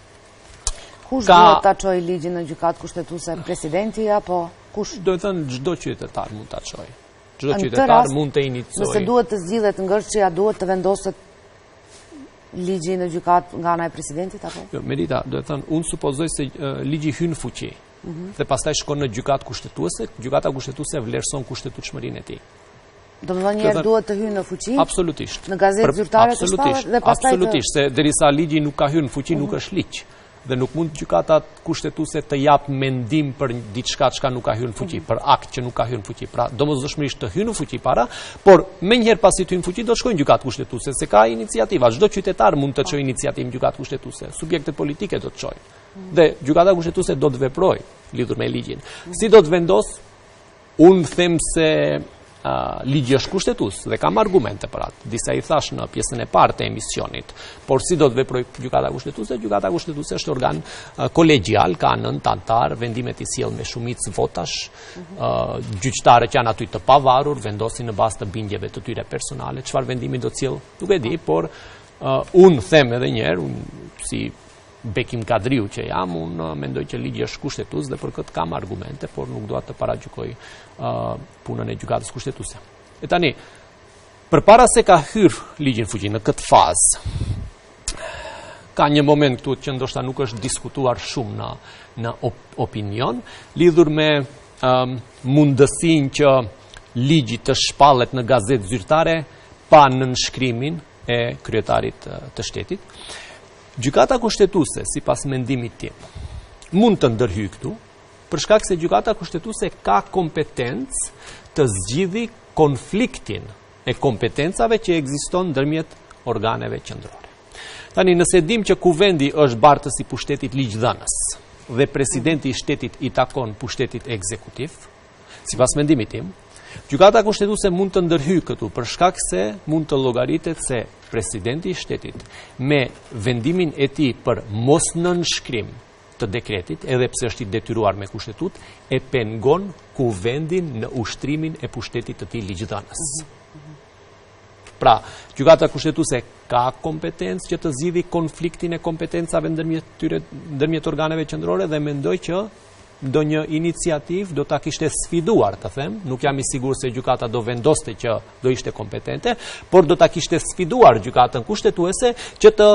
Kush duhet ta çojë ligjin në gjykatë kushtetuese, presidenti apo kush? Do të thënë çdo qytetar mund ta çojë. Çdo qytetar mund të iniciojë. Nëse duhet të zgjidhet ngërçja, duhet të vendoset ligji në gjykatë nga ana e presidentit apo? Jo, Merita, do të thënë, unë supozoj se uh, ligji hyn në fuqi. Uh -huh. Dhe pastaj shkon në gjykatë kushtetuese, gjykata kushtetuese vlerëson kushtetutshmërinë e tij. Domethënë një herë duhet të hyjë në fuqi? Absolutisht. Në gazetë zyrtare të shpallur dhe pastaj absolutisht, se derisa ligji nuk ka hyrë në fuqi, uh -huh. nuk është ligj. Dhe nuk mund gjykata kushtetuese të jap mendim për diçka që nuk ka hyrë në fuqi, për akt që nuk ka hyrë në fuqi. Pra, domosdoshmërisht të hyjë në fuqi para, por menjëherë pasi të hyjë në fuqi do të shkojnë gjykatë kushtetuese, se ka iniciativa. Çdo qytetar mund të çojë iniciativë në gjykatë kushtetuese, subjektet politike do të çojnë. Dhe gjykata kushtetuese do të veprojë lidhur me ligjin. Si do të vendos? Unë them se Uh, ligji është kushtetues dhe kam argumente për atë. Disa i thash në pjesën e parë të emisionit. Por si do të veprojë gjykata kushtetuese? Gjykata kushtetuese është organ uh, kolegjial, ka nëntë anëtar, vendimet i sjell me shumicë votash, uh, gjyqtarët që janë aty të pavarur vendosin në bazë të bindjeve të tyre personale. Çfarë vendimi do të sjell? Nuk e di, por uh, unë them edhe një herë, unë si Bekim Kadriu që jam, unë mendoj që ligji është kushtetues dhe për këtë kam argumente, por nuk dua të paragjykoj uh, punën e gjykatës kushtetuese. E tani, përpara se ka hyrë ligji në fuqi në këtë fazë, ka një moment këtu që ndoshta nuk është diskutuar shumë në, në op opinion, lidhur me um, mundësinë që ligji të shpallet në gazetë zyrtare pa nënshkrimin e kryetarit të shtetit. Gjykata kushtetuese, sipas mendimit tim, mund të ndërhyjë këtu, për shkak se gjykata kushtetuese ka kompetencë të zgjidhë konfliktin e kompetencave që ekziston ndërmjet organeve qendrore. Tani, nëse dim që kuvendi është bartës i pushtetit ligjdhënës dhe presidenti i shtetit i takon pushtetit ekzekutiv, sipas mendimit tim, gjykata kushtetuese mund të ndërhyjë këtu për shkak se mund të llogaritet se presidenti i shtetit me vendimin e tij për mos nënshkrim të dekretit, edhe pse është i detyruar me kushtetut, e pengon kuvendin në ushtrimin e pushtetit të tij ligjdhënës. Pra, gjykata kushtetuese ka kompetencë që të zgjidhë konfliktin e kompetencave ndërmjet tyre ndërmjet organeve qendrore dhe mendoj që ndonjë iniciativë do ta kishte sfiduar, të them, nuk jam i sigurt se gjykata do vendoste që do ishte kompetente, por do ta kishte sfiduar gjykatën kushtetuese që të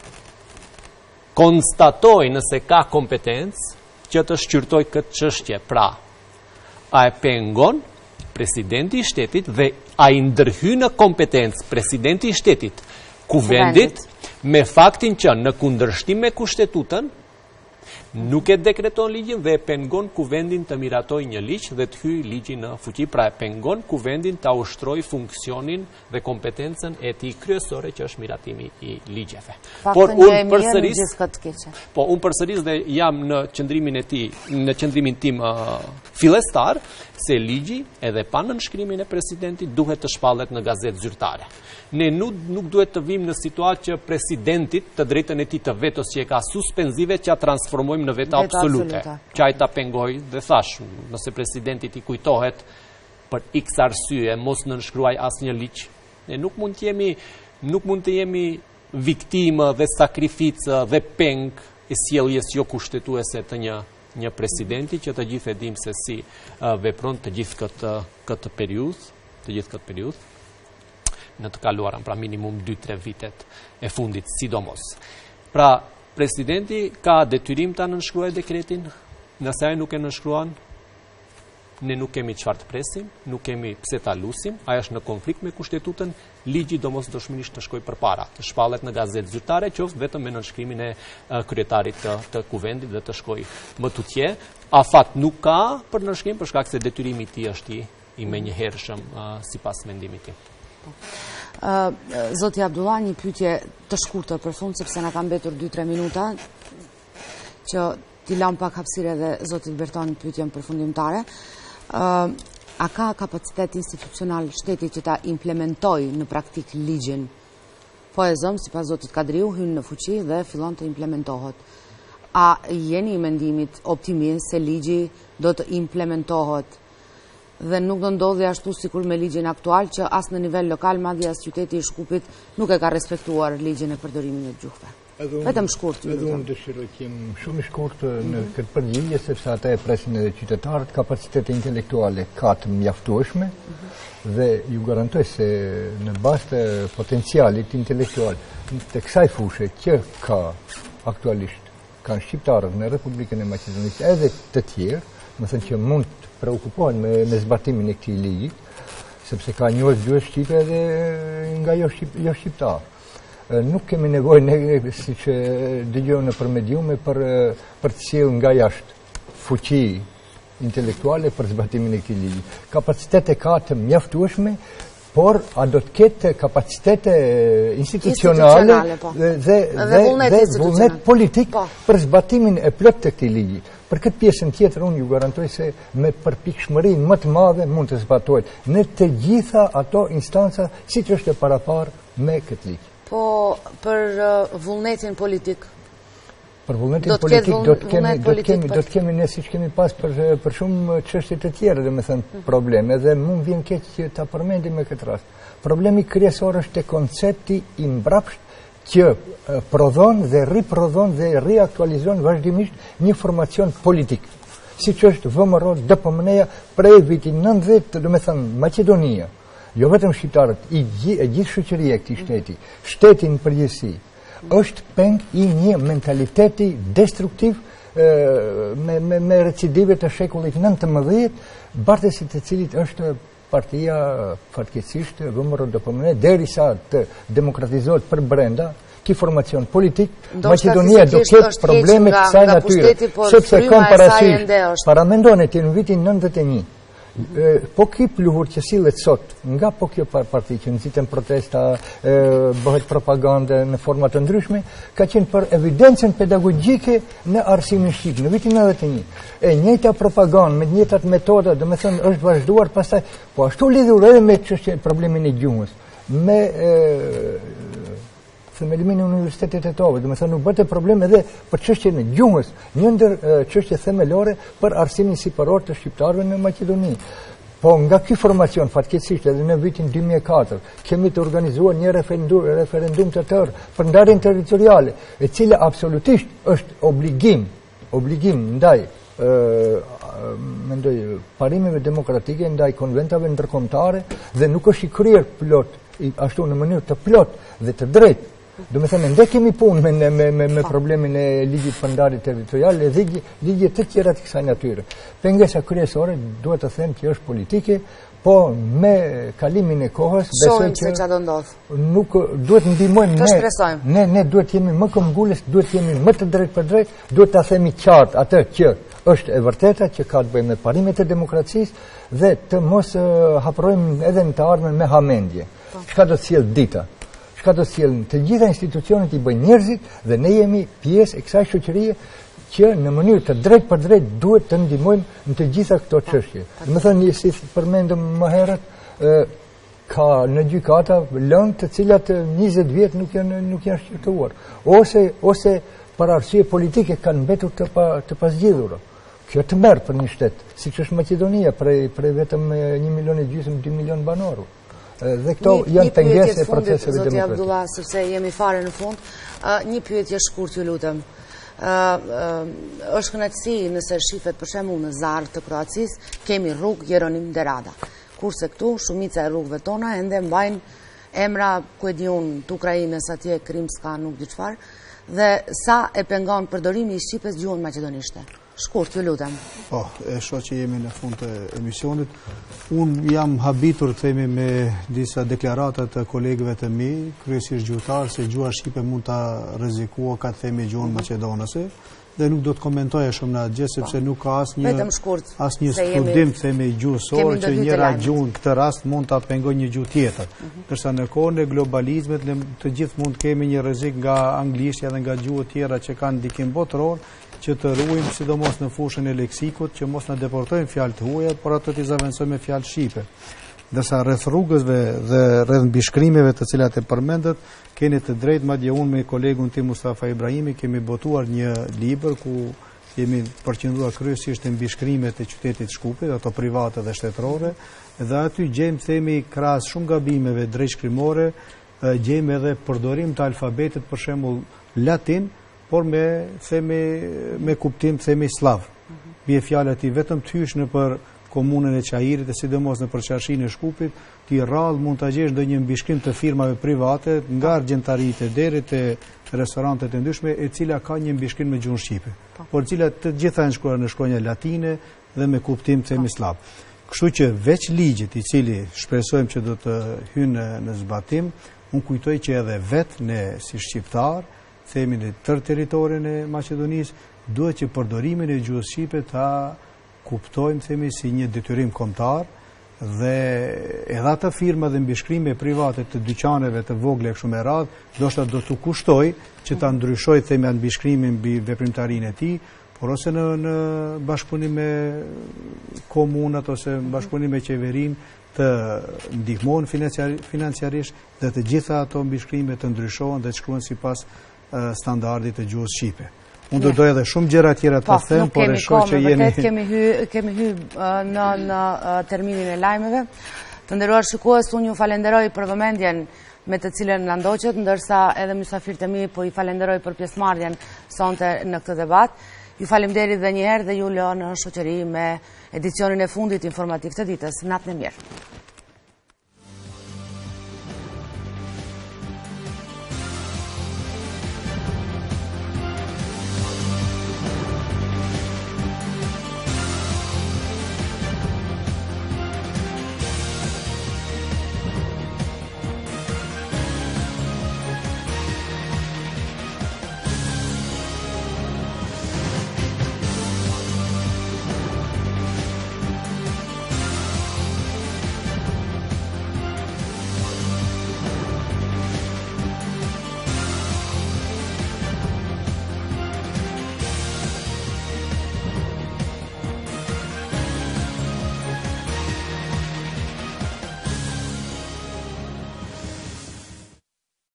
konstatojë nëse ka kompetencë që të shqyrtojë këtë çështje. Pra, a e pengon presidenti i shtetit dhe a i ndërhyj në kompetencë presidenti i shtetit kuvendit me faktin që në kundërshtim me kushtetutën nuk e dekreton ligjin dhe e pengon kuvendin të miratoj një ligj dhe të hyjë ligji në fuqi, pra e pengon kuvendin të ushtroj funksionin dhe kompetencën e tij kryesore që është miratimi i ligjeve. Por unë përsëris, po unë përsëris dhe jam në qëndrimin e tij, në qëndrimin tim uh, fillestar, se ligji edhe pa nënshkrimin e presidentit duhet të shpallet në gazetë zyrtare. Ne nuk, nuk duhet të vim në situatë që presidentit të drejtën e tij të vetos që e ka suspenzive që a transformojmë në veta absolute. Që ai ta pengoj dhe thash, nëse presidentit i kujtohet për x arsye mos nënshkruaj asnjë ligj, ne nuk mund të jemi nuk mund të jemi viktimë dhe sakrificë dhe peng e sjelljes jo kushtetuese të një një presidenti që të gjithë e dim se si uh, vepron të gjithë këtë këtë periudhë, të gjithë këtë periudhë në të kaluarën, pra minimum dy tre vitet e fundit sidomos. Pra, presidenti ka detyrim ta nënshkruajë dekretin, nëse ai nuk e nënshkruan, ne nuk kemi çfarë të presim, nuk kemi pse ta lusim, ai është në konflikt me kushtetutën, ligji domosdoshmërisht të shkojë përpara, të shpallet në gazetë zyrtare, qoftë vetëm me nënshkrimin e uh, kryetarit të, të kuvendit dhe të shkojë më tutje. Afat nuk ka për nënshkrim për shkak se detyrimi i tij është i, i menjëhershëm uh, sipas mendimit tim. Uh, Zoti Abdullah, një pyetje të shkurtër për fund, sepse na ka mbetur dy tre minuta, që t'i lam pak hapësirë edhe Zotit Berton pyetjen përfundimtare. Uh, a ka kapacitet institucional shteti që ta implementoj në praktik ligjin po e zëm, sipas zotit Kadriu, hynë në fuqi dhe fillon të implementohet. A jeni i mendimit optimist se ligji do të implementohet dhe nuk do ndodhi ashtu sikur me ligjin aktual që as në nivel lokal madje as qyteti i Shkupit nuk e ka respektuar ligjin e përdorimit të gjuhëve? Vetëm shkurt. Edhe unë dëshiroj të jem shumë i shkurt në këtë përgjigje, sepse ata e presin edhe qytetarët, kapacitete intelektuale ka të mjaftueshme dhe ju garantoj se në bazë të potencialit intelektual të kësaj fushë që ka aktualisht kanë shqiptarët në Republikën e Maqedonisë edhe të tjerë, më thënë që mund të preokupohen me, me zbatimin e këtij ligji, sepse ka njerëz gjuhë shqipe edhe nga jo, shqip, jo shqiptar. Nuk kemi nevojë ne, siç dëgjojmë në mediume për për të sjellë nga jashtë fuqi intelektuale për zbatimin e këtij ligji. Kapacitete ka të mjaftueshme, por a do të ketë kapacitete institucionale dhe dhe vullnet politik për zbatimin e plot të këtij ligji. Për këtë pjesën tjetër unë ju garantoj se me përpikshmërinë më të madhe mund të zbatohet në të gjitha ato instanca siç është e paraparë me këtë ligj. Po për vullnetin politik. Për vullnetin politik do të kemi do të kemi do të kemi ne siç kemi pas për për shumë çështje të tjera, domethënë probleme dhe mund vjen keq që ta përmendim me këtë rast. Problemi kryesor është te koncepti i mbrapsht që prodhon dhe riprodhon dhe riaktualizon vazhdimisht një formacion politik. Siç është V M R, D P M N-ja prej vitit nëntëdhjetë, domethënë Maqedonia, jo vetëm shqiptarët, i gjithë shoqëria e këtij shteti, shteti në përgjithësi, është peng i një mentaliteti destruktiv me, me, me recidive të shekullit nëntëmbëdhjetë, bartësi të cilit është partia fatkeqësisht V M R D P M N, derisa të demokratizohet për brenda ki formacion politik, Maqedonia do ketë probleme të kësaj natyre, sepse kanë parasysh, para mendoni ti në vitin nëntëdhjetë e një. Po kjo pluhur që sillet sot nga po kjo parti që nxiten protesta, bëhet propagandë në forma të ndryshme, ka qenë për evidencën pedagogjike në arsimin shqip në vitin nëntëdhjetë e një. E njëjta propagandë me të njëjtat metoda, domethënë është vazhduar pastaj, po ashtu lidhur edhe me çështjen e problemin e gjuhës, me themelimin e universitetit të Tove, dhe me thënë nuk bëte problem edhe për çështjen e gjuhës, një ndër çështje themelore për arsimin sipëror të shqiptarëve në Maqedoni. Po nga ky formacion fatkeqësisht edhe në vitin dy mijë e katër kemi të organizuar një referendum, referendum të tërë për ndarjen territoriale, e cila absolutisht është obligim, obligim ndaj mendoj parimeve demokratike, ndaj konventave ndërkombëtare dhe nuk është i kryer plot ashtu në mënyrë të plot dhe të drejtë. Do me thënë, ndë kemi punë me, me, me, me problemin e ligjit për ndarje territoriale dhe ligje të tjera të kësaj natyre. Pengesa kryesore duhet të them që është politike, po me kalimin e kohës besoj që nuk duhet ndihmojmë ne, ne, ne duhet jemi më këmbgulës, duhet jemi më të drejt për drejt, duhet ta themi qartë atë që është e vërteta që ka të bëjë me parimet e demokracisë dhe të mos uh, haprojmë edhe në të ardhmen me hamendje. Çka do të sjellë dita? Ka të sjellën të gjitha institucionet i bëjnë njerëzit dhe ne jemi pjesë e kësaj shoqërie që në mënyrë të drejtë për drejtë duhet të ndihmojmë në të gjitha këto çështje. Do të thënë, si përmendëm më herët, ka në gjykata lëndë të cilat njëzet vjet nuk janë nuk janë shqyrtuar, ose ose për arsye politike kanë mbetur të pa, të pasgjidhura. Kjo të merr për një shtet, siç është Maqedonia, prej prej vetëm një milion e gjysmë, dy milion banorë. Dhe këto janë pengese e proceseve demokratike. Zoti Abdullah, sepse jemi fare në fund, një pyetje shkurt ju lutem. Është kënaqësi nëse shifet për shembull në Zarë të Kroacisë kemi rrugë Jeronim Derada. Kurse këtu shumica e rrugëve tona ende mbajnë emra ku e di unë të Ukrainës atje Krimska nuk di çfarë dhe sa e pengon përdorimi i shqipes gjuhën maqedonishte. Shkurt, ju lutem. Po, e shoh që jemi në fund të emisionit. Unë jam habitur të themi me disa deklarata të kolegëve të mi, kryesisht gjuhëtar, se gjuha shqipe mund ta rrezikojë ka të themi gjuhën maqedonase dhe nuk do të komentoja shumë në atë gjë sepse nuk ka asnjë asnjë studim të themi gjuhësor që njëra gjuhë në këtë rast mund ta pengojë një gjuhë tjetër. Ndërsa në kohën e globalizmit të gjithë mund të kemi një rrezik nga anglishtja dhe nga gjuhët tjera që kanë ndikim botëror, që të ruajmë sidomos në fushën e leksikut, që mos na deportojnë fjalë të huaja, por ato të zaventojmë me fjalë shqipe. Dërsa rreth rrugësve dhe rreth mbishkrimeve të cilat e përmendët, keni të drejtë, madje unë me kolegun tim Mustafa Ibrahimi kemi botuar një libër ku jemi përqendruar kryesisht në mbishkrimet e qytetit Shkupit, ato private dhe shtetërore, dhe aty gjejmë themi krahas shumë gabimeve drejtshkrimore, gjejmë edhe përdorim të alfabetit, për shembull latin, por me themi me kuptim themi slav. Bie fjala ti vetëm të hysh në për komunën e Qajirit e sidomos në përqarshinë e Shkupit, ti rrallë mund të gjesh ndonjë mbishkrim të firmave private, nga argjentaritë deri te restorantet e ndryshme, e cila ka një mbishkrim me gjuhën shqipe, por cila të gjitha janë shkruar në shkronja latine dhe me kuptim themi slav. Kështu që veç ligjit, i cili shpresojmë që do të hynë në zbatim, unë kujtoj që edhe vetë ne si shqiptar, themi në tërë territorin e Maqedonisë, duhet që përdorimin e gjuhës shqipe ta kuptojmë themi si një detyrim kombëtar, dhe edhe ata firma dhe mbishkrime private të dyqaneve të vogle kështu me radhë, ndoshta do të kushtoj që ta ndryshoj themi atë mbishkrimin mbi veprimtarinë e tij, por ose në, në bashkëpunim me komunat ose në bashkëpunim me qeverinë të ndihmojnë financiarisht dhe të gjitha ato mbishkrime të ndryshohen dhe të shkruhen sipas standardit të gjuhës shqipe. Unë do dojë edhe shumë gjëra tjera të them, por e shoh që jeni... Kemi hy, kemi hy në, në terminin e lajmeve. Të nderuar shikues, unë ju falenderoj për vëmendjen me të cilën na ndoqët, ndërsa edhe mysafirët e mi po i falenderoj për pjesëmarrjen sonte në këtë debat. Ju faleminderit edhe një herë dhe ju lë në shoqëri me edicionin e fundit informativ të ditës. Natën e mirë.